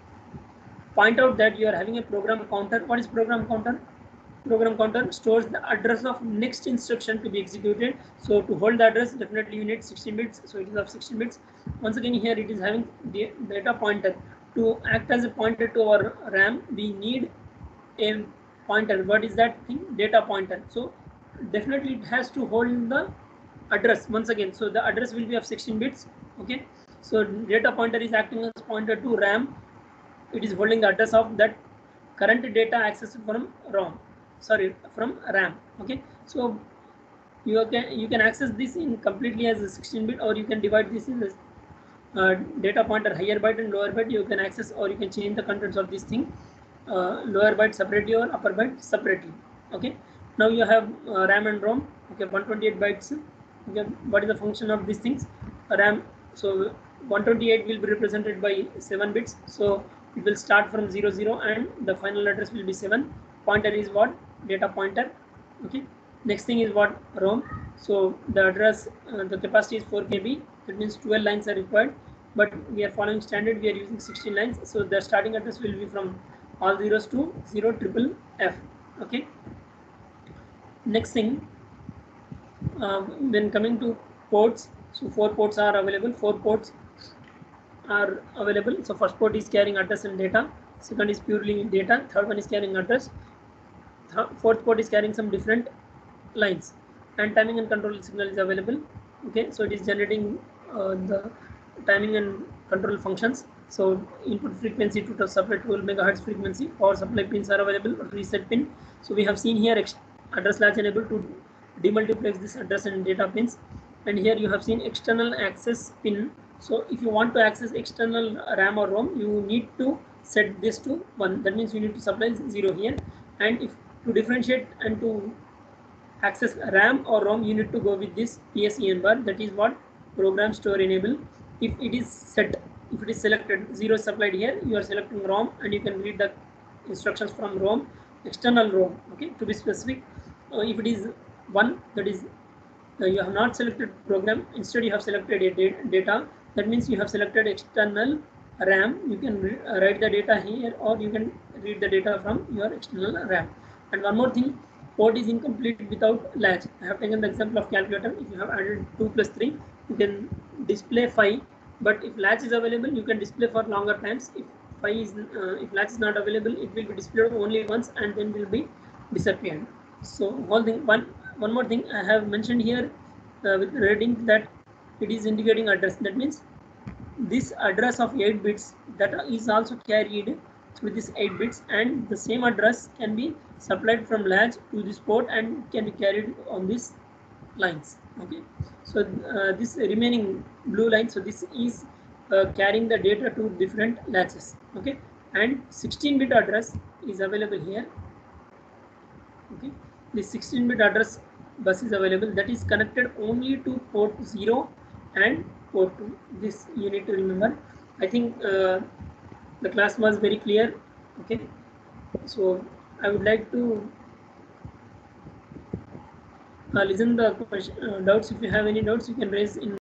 point out that you are having a program counter. What is program counter? Program counter stores the address of next instruction to be executed. So to hold the address, definitely you need sixteen bits. So it is of sixteen bits. Once again, here it is having the data pointer. To act as a pointer to our RAM, we need a pointer. What is that thing? Data pointer. So definitely it has to hold the address once again. So the address will be of sixteen bits. Okay. So data pointer is acting as pointer to RAM. It is holding the address of that current data accessed from ROM. Sorry, from RAM. Okay. So you can you can access this in completely as a sixteen bit, or you can divide this in the uh, data pointer higher byte and lower byte. You can access, or you can change the contents of this thing, uh, lower byte separately or upper byte separately. Okay. Now you have uh, RAM and ROM. Okay, one twenty-eight bytes. Okay, what is the function of these things? RAM. So one twenty-eight will be represented by seven bits. So it will start from zero zero, and the final address will be seven. Pointer is what? Data pointer. Okay. Next thing is what? ROM. So the address, uh, the capacity is four K B. That means twelve lines are required, but we are following standard. We are using sixteen lines. So the starting address will be from all zeros to zero triple F. Okay. Next thing, uh, when coming to ports, so four ports are available. Four ports are available. So first port is carrying address and data. Second is purely data. Third one is carrying address. Th fourth port is carrying some different lines, and timing and control signal is available. Okay, so it is generating uh, the timing and control functions. So input frequency to supply twelve megahertz frequency, power supply pins are available, reset pin. So we have seen here address latch enable to demultiplex this address and data pins, and here you have seen external access pin. So if you want to access external RAM or ROM, you need to set this to one. That means you need to supply zero here, and if to differentiate and to access RAM or ROM, you need to go with this P S E N bar. That is what program store enable. If it is set, if it is selected, zero is supplied here, you are selecting ROM, and you can read the instructions from ROM, external ROM. Okay, to be specific, uh, if it is one, that is uh, you have not selected program. Instead, you have selected a data. That means you have selected external RAM. You can uh, write the data here, or you can read the data from your external RAM. And one more thing, port is incomplete without latch. I have taken the example of calculator. If you have added two plus three, you can display five. But if latch is available, you can display for longer times. If five is, uh, if latch is not available, it will be displayed only once and then will be disappeared. So one thing, one one more thing I have mentioned here uh, with reading that it is indicating address. That means this address of eight bits that is also carried with this eight bits, and the same address can be supplied from latch to this port and can be carried on these lines. Okay, so uh, this remaining blue line, so this is uh, carrying the data to different latches. Okay, and sixteen bit address is available here. Okay, the sixteen bit address bus is available, that is connected only to port zero and port two. This you need to remember. I think uh, the class was very clear. Okay, so I would like to uh, listen the question, uh, doubts. If you have any doubts, you can raise in